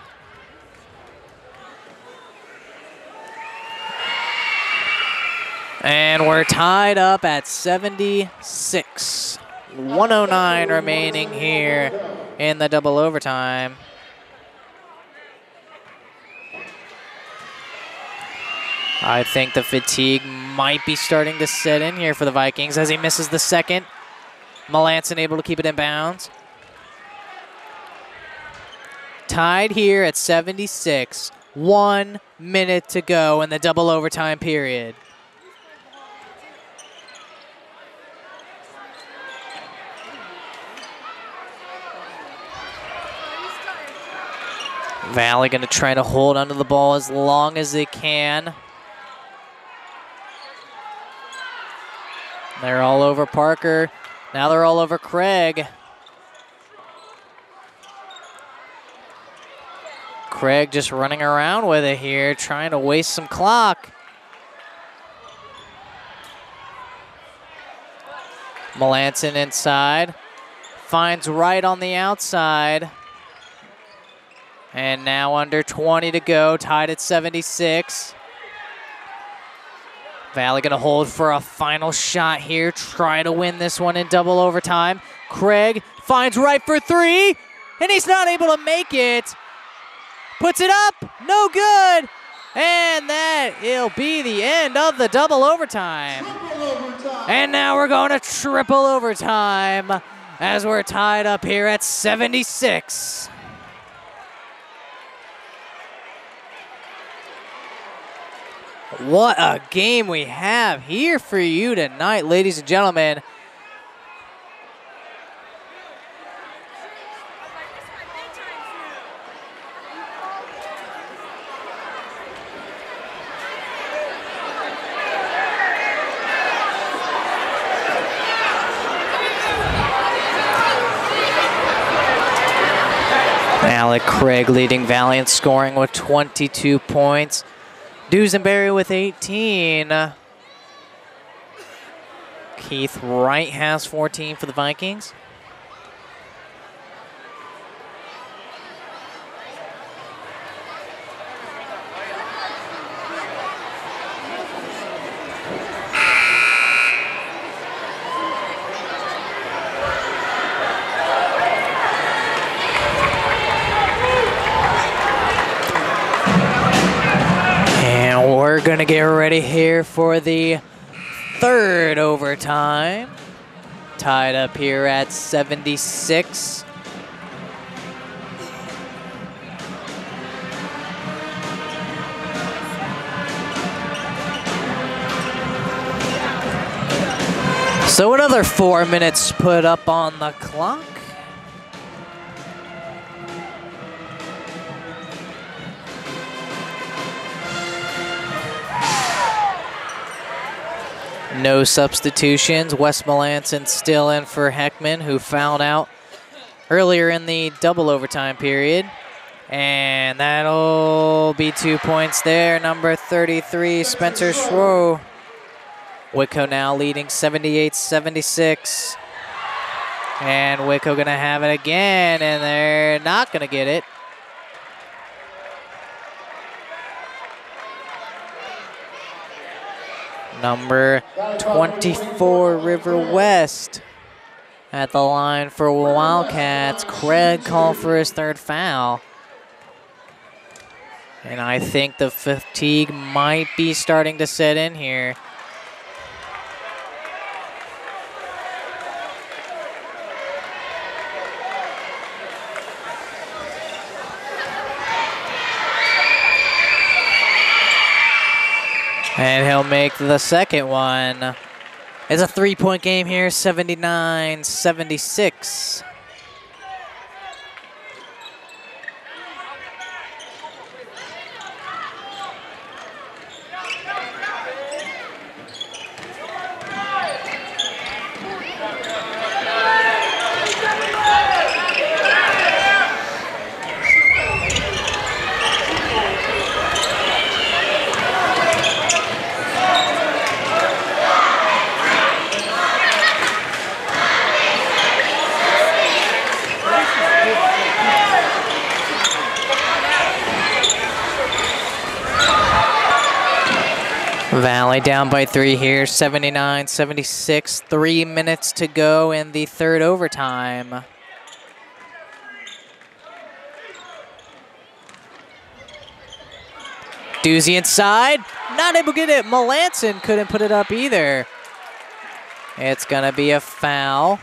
And we're tied up at seventy-six. one oh nine remaining here in the double overtime. I think the fatigue might be starting to set in here for the Vikings as he misses the second. Melanson able to keep it in bounds. Tied here at seventy-six. One minute to go in the double overtime period. Valley going to try to hold onto the ball as long as they can. They're all over Parker. Now they're all over Craig. Craig just running around with it here, trying to waste some clock. Melanson inside. Finds right on the outside. And now under twenty to go, tied at seventy-six. Valley gonna hold for a final shot here, try to win this one in double overtime. Craig finds right for three, and he's not able to make it. Puts it up, no good. And that will be the end of the double overtime. Triple overtime. And now we're going to triple overtime as we're tied up here at seventy-six. What a game we have here for you tonight, ladies and gentlemen. Alec Craig leading Valiant, scoring with twenty-two points. Dusenberry with eighteen. Keith Wright has fourteen for the Vikings. We're going to get ready here for the third overtime. Tied up here at seventy-six. So another four minutes put up on the clock. No substitutions. Wes Melanson still in for Heckman, who fouled out earlier in the double overtime period. And that'll be two points there. Number thirty-three, Spencer Schroe. Whitco now leading seventy-eight seventy-six. And Whitco going to have it again, and they're not going to get it. Number twenty-four, River West at the line for Wildcats. Craig called for his third foul. And I think the fatigue might be starting to set in here. And he'll make the second one. It's a three-point game here, seventy-nine seventy-six. Valley down by three here, seventy-nine seventy-six, three minutes to go in the third overtime. Doozy inside, not able to get it. Melanson couldn't put it up either. It's gonna be a foul.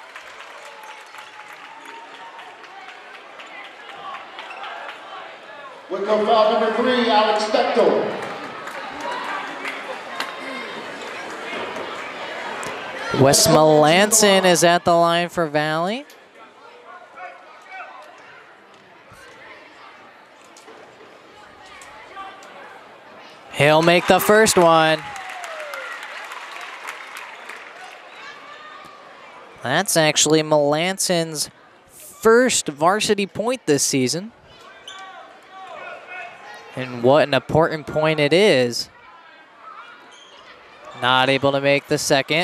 Whitco foul number three, Alex Bechtel. Wes Melanson is at the line for Valley. He'll make the first one. That's actually Melanson's first varsity point this season. And what an important point it is. Not able to make the second.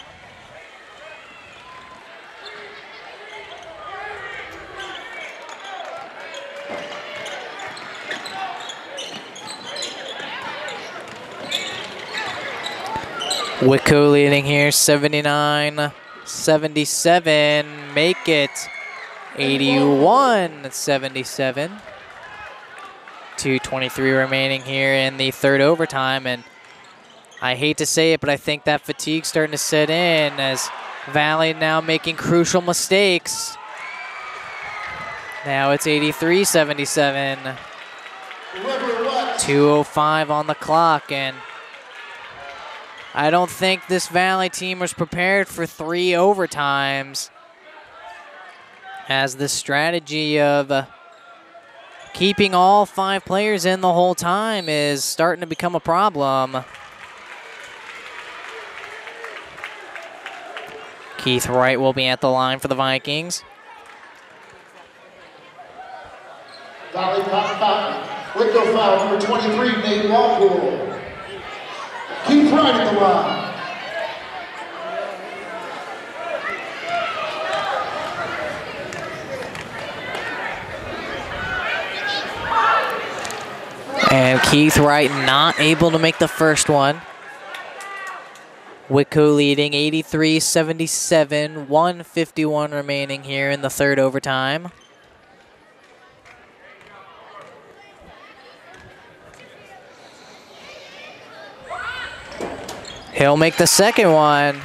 Whitco leading here, seventy-nine seventy-seven. Make it eighty-one seventy-seven. two twenty-three remaining here in the third overtime, and I hate to say it, but I think that fatigue's starting to set in as Valley now making crucial mistakes. Now it's eighty-three seventy-seven. two oh five on the clock, and I don't think this Valley team was prepared for three overtimes, as the strategy of uh, keeping all five players in the whole time is starting to become a problem. Keith Wright will be at the line for the Vikings. Valley foul, Whitco foul number twenty-three, Nate Walpole. Keith Wright at the line. And Keith Wright not able to make the first one. Whitco leading eighty-three seventy-seven, one fifty-one remaining here in the third overtime. He'll make the second one.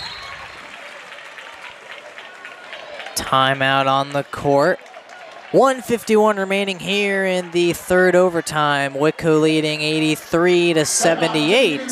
Timeout on the court. one fifty-one remaining here in the third overtime. Whitco leading eighty-three to seventy-eight.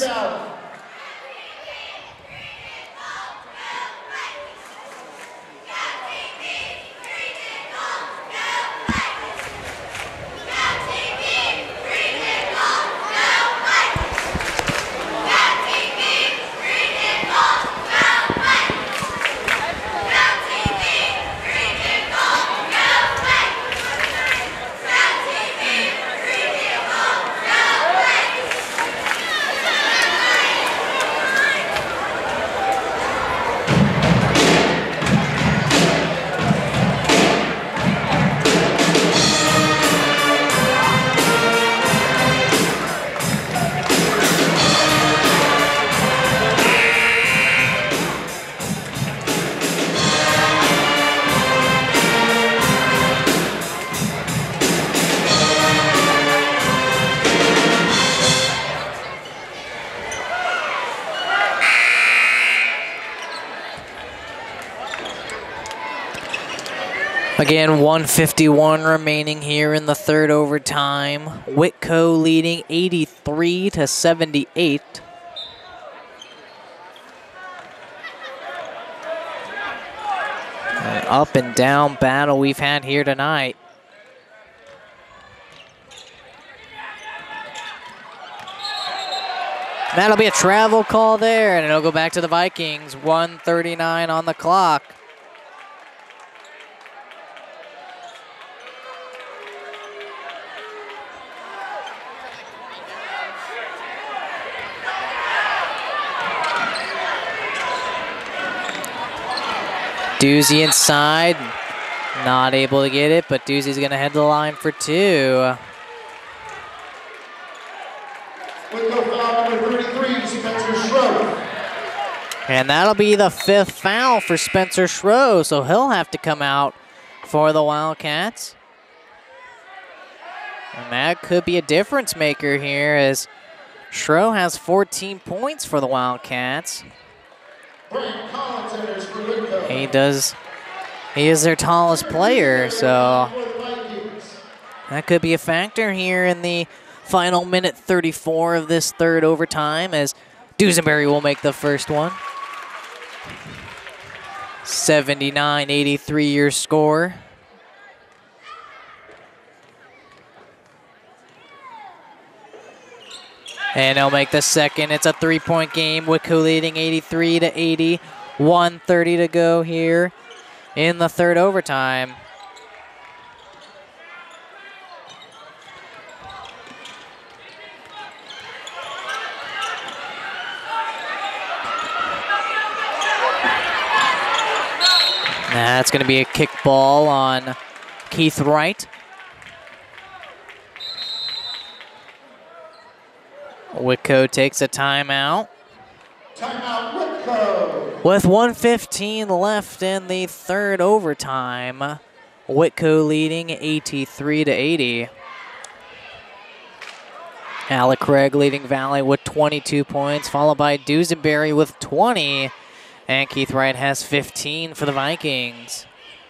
Again, one fifty-one remaining here in the third overtime. Whitco leading eighty-three to seventy-eight. An up and down battle we've had here tonight. That'll be a travel call there, and it'll go back to the Vikings. one thirty-nine on the clock. Doozy inside, not able to get it, but Doozy's gonna head to the line for two. Whitco foul foul number thirty-three, Spencer Schroe. And that'll be the fifth foul for Spencer Schroe, so he'll have to come out for the Wildcats. And that could be a difference maker here as Schroe has fourteen points for the Wildcats. He does, he is their tallest player, so that could be a factor here in the final minute thirty-four of this third overtime as Dusenberry will make the first one. seventy-nine eighty-three your score. And he'll make the second. It's a three-point game. Whitco leading eighty-three to eighty. one thirty to go here in the third overtime. That's going to be a kick ball on Keith Wright. Whitco takes a timeout. Timeout, Whitco. With one fifteen left in the third overtime, Whitco leading eighty-three to eighty. Alec Craig leading Valley with twenty-two points, followed by Dusenberry with twenty. And Keith Wright has fifteen for the Vikings.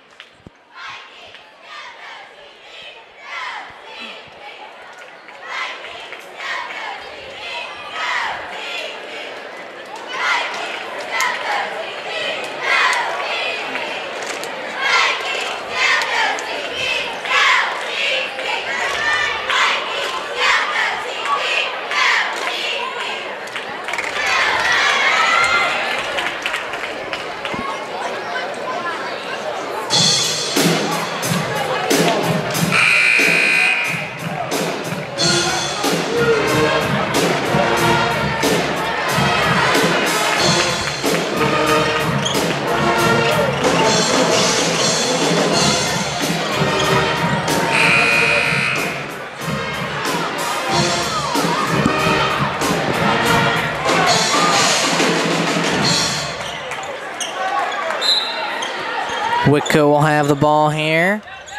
Whitco will have the ball here.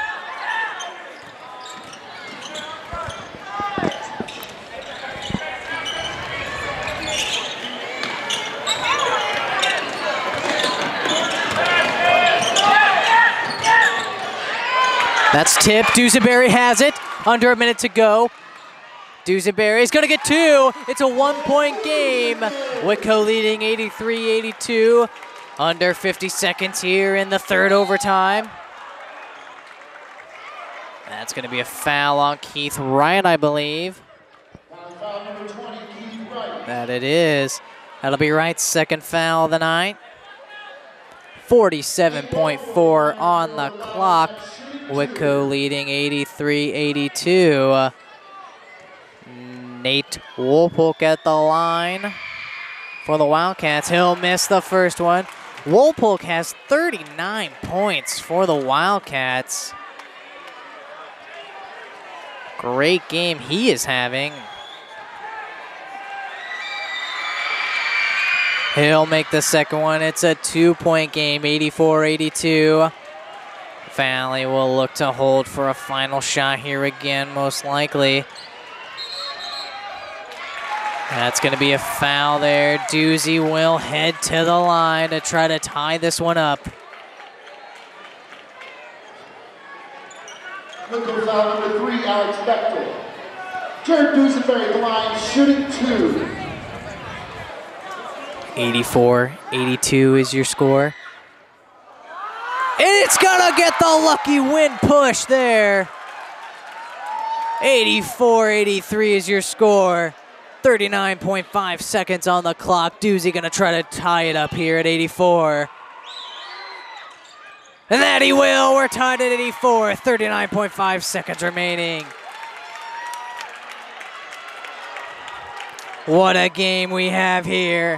That's tipped. Dusenberry has it. Under a minute to go. Dusenberry's going to get two. It's a one-point game. Whitco leading eighty-three eighty-two. Under fifty seconds here in the third overtime. That's going to be a foul on Keith Wright, I believe. Foul number twenty, Keith Wright. That it is. That'll be Wright's second foul of the night. forty-seven point four on the clock. Whitco leading eighty-three eighty-two. Nate Wolpolk at the line for the Wildcats. He'll miss the first one. Wolpolk has thirty-nine points for the Wildcats. Great game he is having. He'll make the second one. It's a two-point game, eighty-four eighty-two. Valley will look to hold for a final shot here again, most likely. That's going to be a foul there. Doozy will head to the line to try to tie this one up. Whitco foul number three, Alex Bechtel. Jared Dusenberry at the line, shooting two. eighty-four eighty-two is your score. And it's gonna get the lucky win push there. eighty-four eighty-three is your score. thirty-nine point five seconds on the clock. Doozy gonna try to tie it up here at eighty-four. And that he will. We're tied at eighty-four. thirty-nine point five seconds remaining. What a game we have here.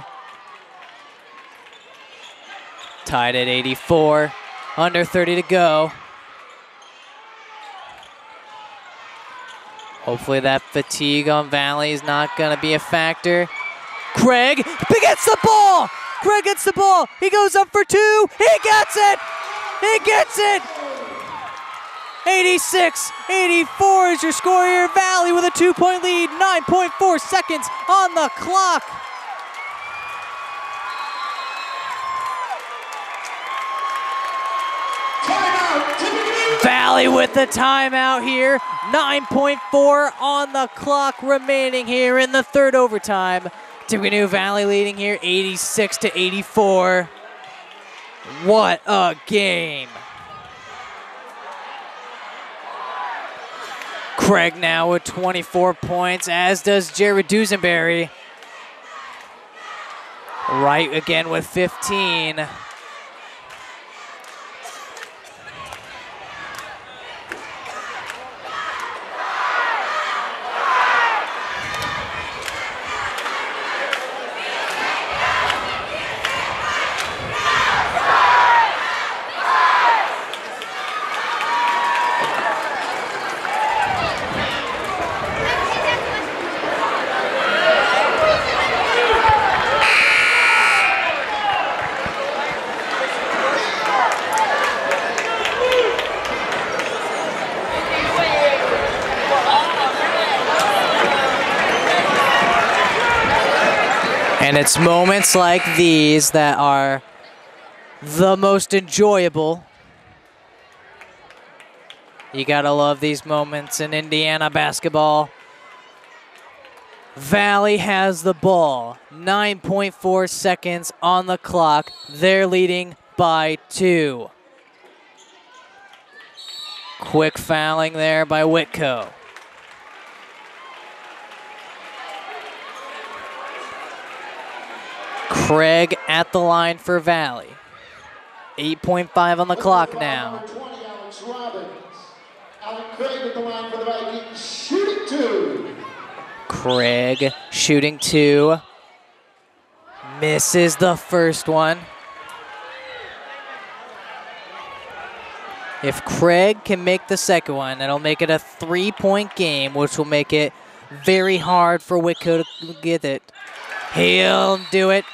Tied at eighty-four. Under thirty to go. Hopefully that fatigue on Valley is not going to be a factor. Craig gets the ball. Craig gets the ball. He goes up for two. He gets it. He gets it. eighty-six eighty-four is your score here. Valley with a two-point lead. nine point four seconds on the clock. Valley with the timeout here. nine point four on the clock remaining here in the third overtime. Tippecanoe Valley leading here eighty-six to eighty-four. What a game. Craig now with twenty-four points, as does Jared Dusenberry. Wright again with fifteen. And it's moments like these that are the most enjoyable. You gotta love these moments in Indiana basketball. Valley has the ball. nine point four seconds on the clock. They're leading by two. Quick fouling there by Whitco. Craig at the line for Valley. eight point five on the clock now. Alex Robbins. Alec Craig at the line for the Vikings, shooting two. Craig shooting two. Misses the first one. If Craig can make the second one, that'll make it a three-point game, which will make it very hard for Whitco to get it. He'll do it.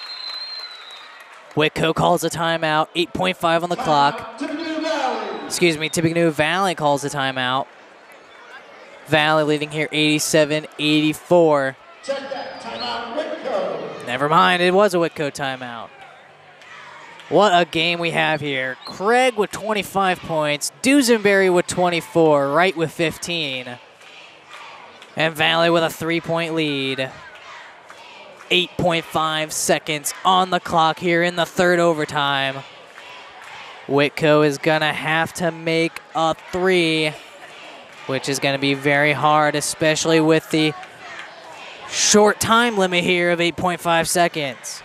Whitco calls a timeout. eight point five on the clock. Excuse me, Tippecanoe Valley calls a timeout. Valley leading here eighty-seven eighty-four. Check that, timeout, Whitco. Never mind, it was a Whitco timeout. What a game we have here. Craig with twenty-five points. Dusenberry with twenty-four. Wright with fifteen. And Valley with a three-point lead. eight point five seconds on the clock here in the third overtime. Whitco is gonna have to make a three, which is gonna be very hard, especially with the short time limit here of eight point five seconds.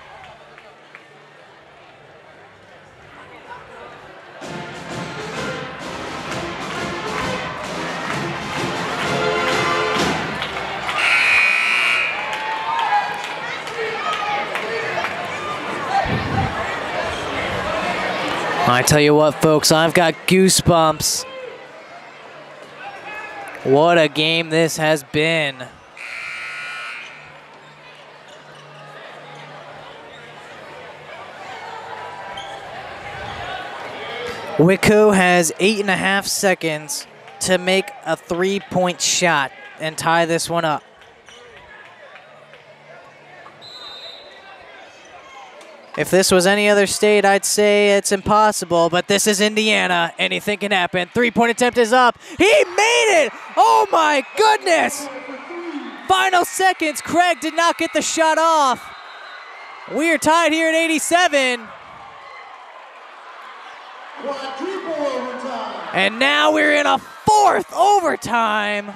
I tell you what, folks, I've got goosebumps. What a game this has been. Whitco has eight and a half seconds to make a three-point shot and tie this one up. If this was any other state, I'd say it's impossible, but this is Indiana. Anything can happen. Three-point attempt is up. He made it! Oh my goodness! Final seconds, Craig did not get the shot off. We are tied here at eighty-seven. Quadruple overtime. And now we're in a fourth overtime.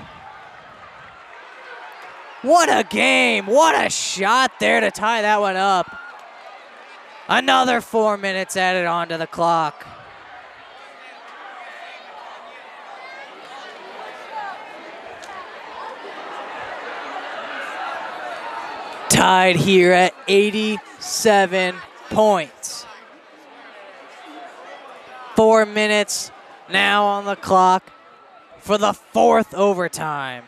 What a game. What a shot there to tie that one up. Another four minutes added onto the clock. Tied here at eighty-seven points. Four minutes now on the clock. for the fourth overtime.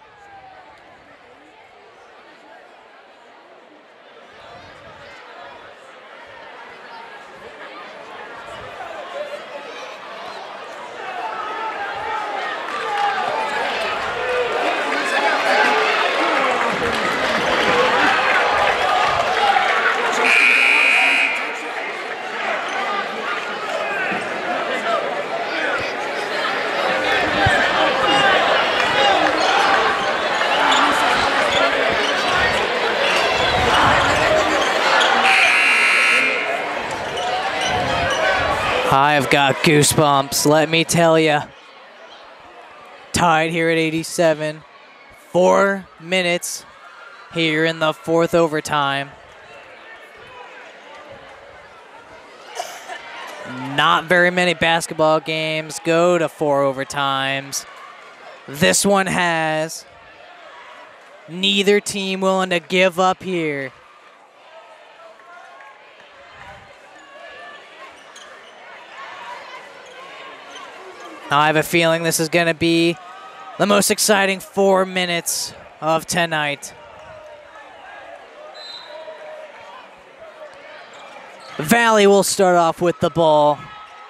I've got goosebumps, let me tell you. Tied here at eighty-seven. Four minutes here in the fourth overtime. Not very many basketball games go to four overtimes. This one has. Neither team willing to give up here. I have a feeling this is going to be the most exciting four minutes of tonight. Valley will start off with the ball.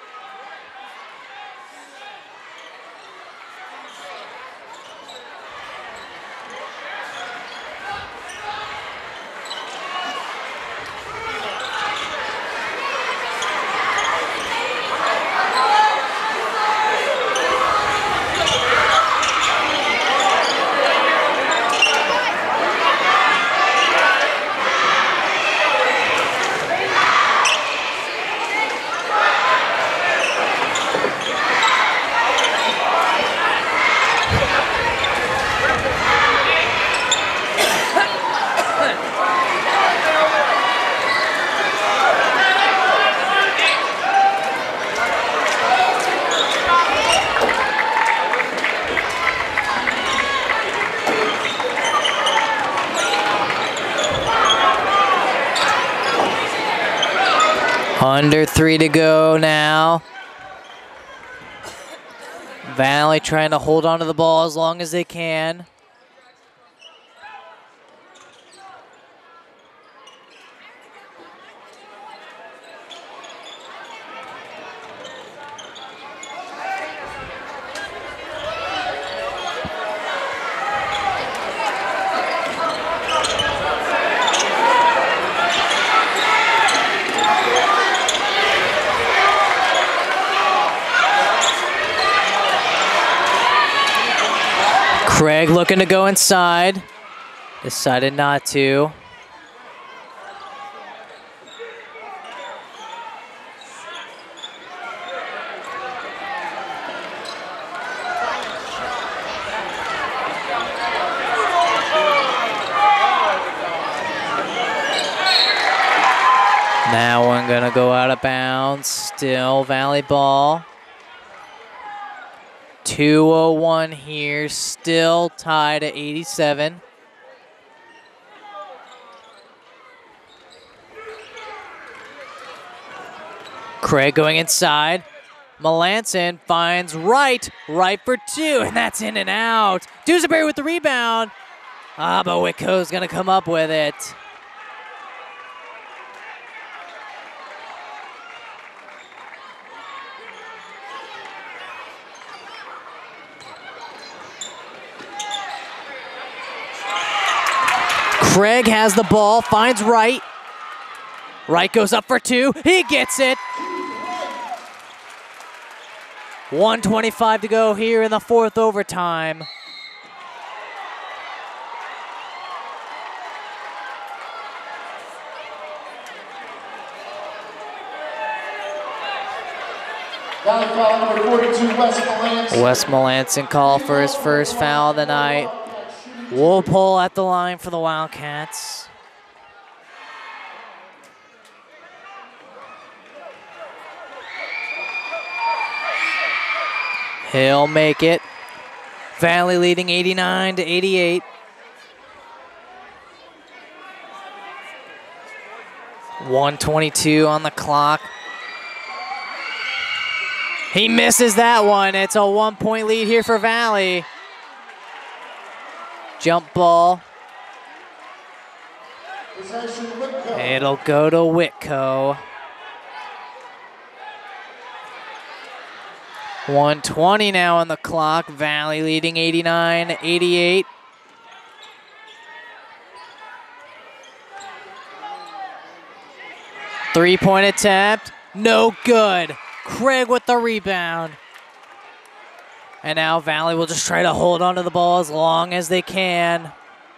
Under three to go now. Valley trying to hold on to the ball as long as they can. Craig looking to go inside, decided not to. That one gonna go out of bounds, still Valley ball. two oh one here, still tied at eighty-seven. Craig going inside. Melanson finds Wright, right for two, and that's in and out. Duesenberry with the rebound. Ah, but Wicko's gonna come up with it. Craig has the ball, finds Wright. Wright goes up for two, he gets it. one twenty-five to go here in the fourth overtime. Valley foul number forty-two, Wes Melanson. Wes Melanson call for his first foul of the night. We'll pull at the line for the Wildcats. He'll make it. Valley leading eighty-nine to eighty-eight. one twenty-two on the clock. He misses that one. It's a one-point lead here for Valley. Jump ball. It'll go to Whitco. one twenty now on the clock. Valley leading eighty-nine eighty-eight. Three-point attempt. No good. Craig with the rebound. And now Valley will just try to hold on to the ball as long as they can.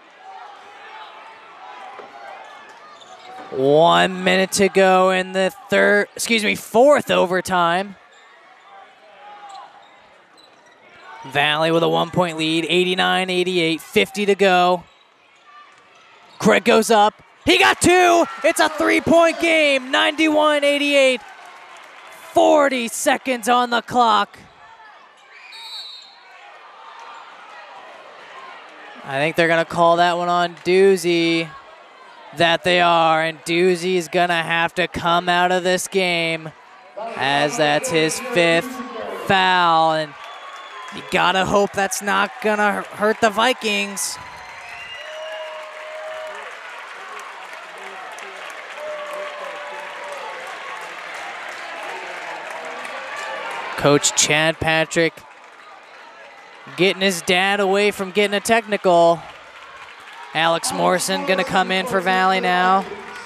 One minute to go in the third, excuse me, fourth overtime. Valley with a one-point lead, eighty-nine eighty-eight, fifty to go. Craig goes up. He got two. It's a three-point game, ninety-one eighty-eight. forty seconds on the clock. I think they're going to call that one on Doozy. That they are, and Doozy is going to have to come out of this game as that's his fifth foul. And you got to hope that's not going to hurt the Vikings. Coach Chad Patrick getting his dad away from getting a technical. Alex Morrison gonna come in for Valley now.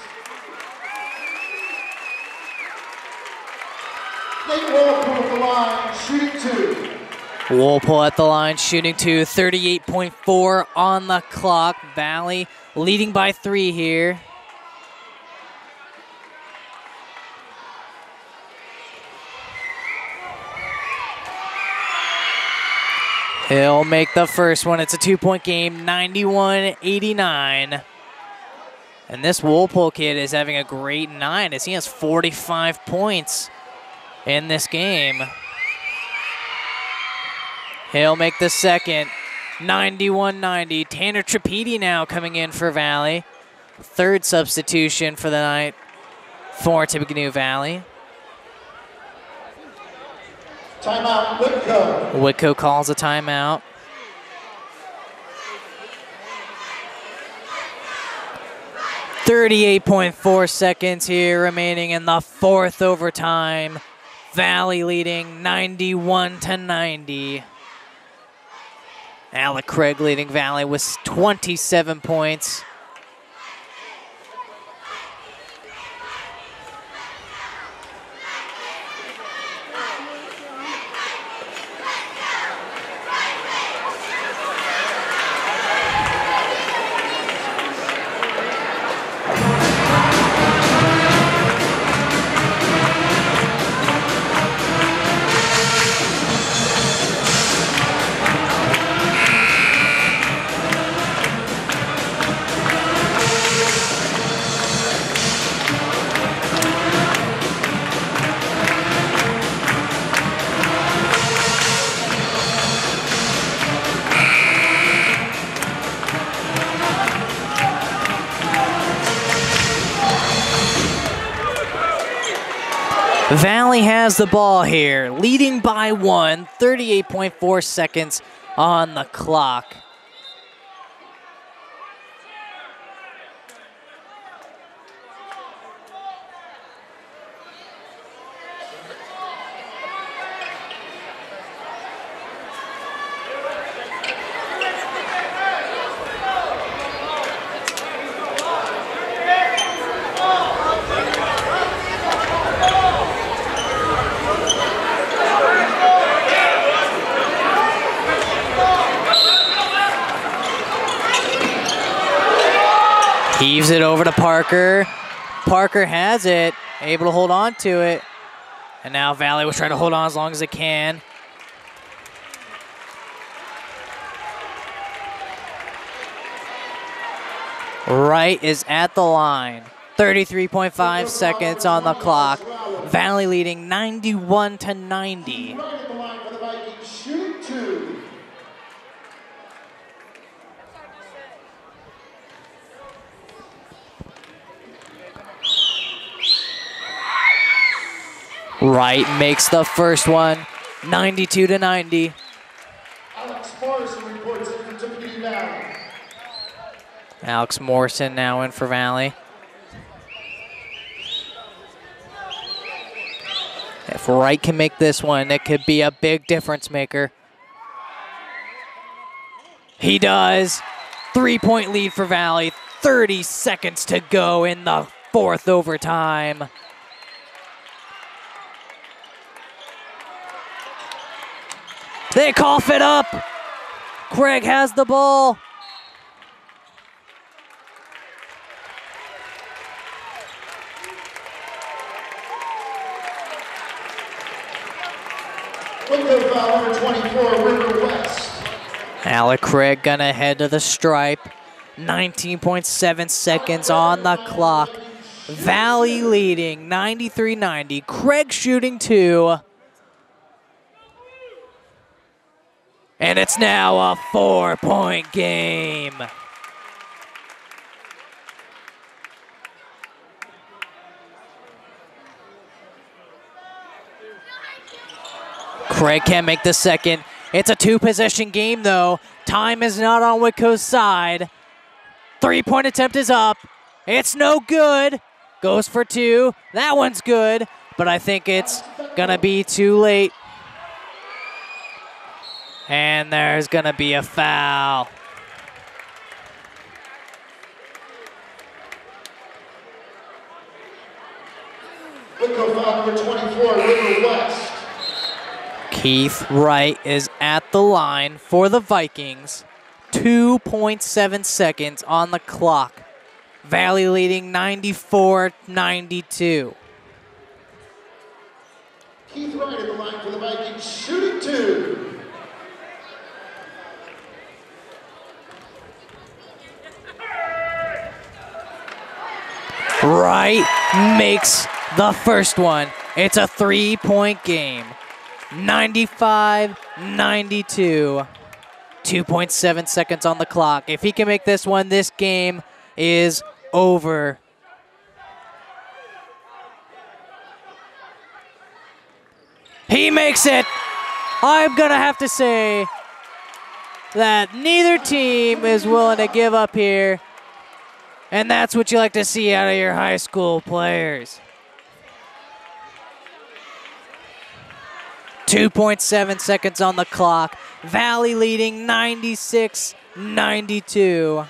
Nate Woolpool at the line, shooting two. Woolpool at the line, shooting two, thirty-eight point four on the clock. Valley leading by three here. He'll make the first one. It's a two-point game, ninety-one eighty-nine. And this Woolpool kid is having a great night as he has forty-five points in this game. He'll make the second, ninety-one ninety. Tanner Trapedi now coming in for Valley. Third substitution for the night for Tippecanoe Valley. Timeout, Whitco. Whitco calls a timeout. thirty-eight point four seconds here remaining in the fourth overtime. Valley leading ninety-one to ninety. Alec Craig leading Valley with twenty-seven points. Valley has the ball here, leading by one, thirty-eight point four seconds on the clock. Heaves it over to Parker. Parker has it, able to hold on to it. And now Valley will try to hold on as long as it can. Wright is at the line. thirty-three point five seconds on the clock. Valley leading ninety-one to ninety. Wright makes the first one, ninety-two to ninety. Alex Morrison reports in from Tippecanoe Valley. Alex Morrison now in for Valley. If Wright can make this one, it could be a big difference maker. He does. Three-point lead for Valley. thirty seconds to go in the fourth overtime. They cough it up. Craig has the ball. Window foul number twenty-four, River West. Alec Craig gonna head to the stripe. nineteen point seven seconds on the clock. Valley leading ninety-three ninety. Craig shooting two. And it's now a four-point game. Craig can't make the second. It's a two-possession game, though. Time is not on Whitco's side. Three-point attempt is up. It's no good. Goes for two. That one's good, but I think it's going to be too late. And there's going to be a foul. Window foul number twenty-four, River West. Keith Wright is at the line for the Vikings. two point seven seconds on the clock. Valley leading ninety-four ninety-two. Keith Wright at the line for the Vikings, shooting two. Wright makes the first one. It's a three-point game. ninety-five ninety-two. two point seven seconds on the clock. If he can make this one, this game is over. He makes it. I'm going to have to say that neither team is willing to give up here. And that's what you like to see out of your high school players. two point seven seconds on the clock. Valley leading ninety-six ninety-two.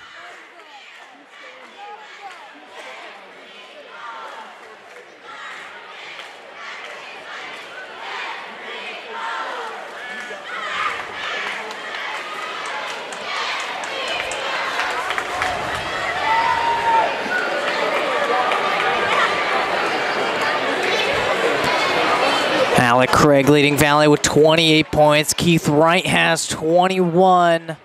Alec Craig leading Valley with twenty-eight points. Keith Wright has twenty-one.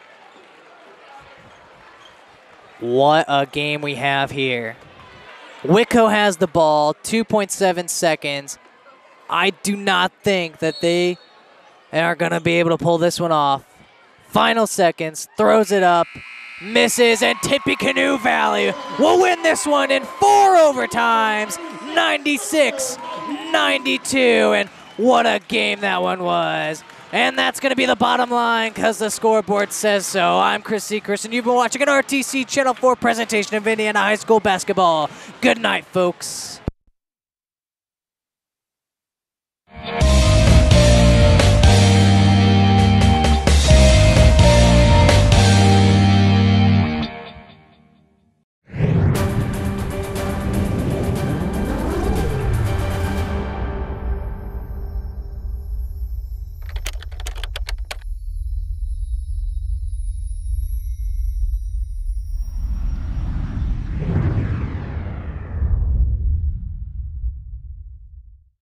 What a game we have here. Whitco has the ball, two point seven seconds. I do not think that they are going to be able to pull this one off. Final seconds, throws it up, misses, and Tippecanoe Valley will win this one in four overtimes, ninety-six ninety-two, and what a game that one was. And that's going to be the bottom line because the scoreboard says so. I'm Chris Seacrest, and you've been watching an R T C Channel four presentation of Indiana High School basketball. Good night, folks.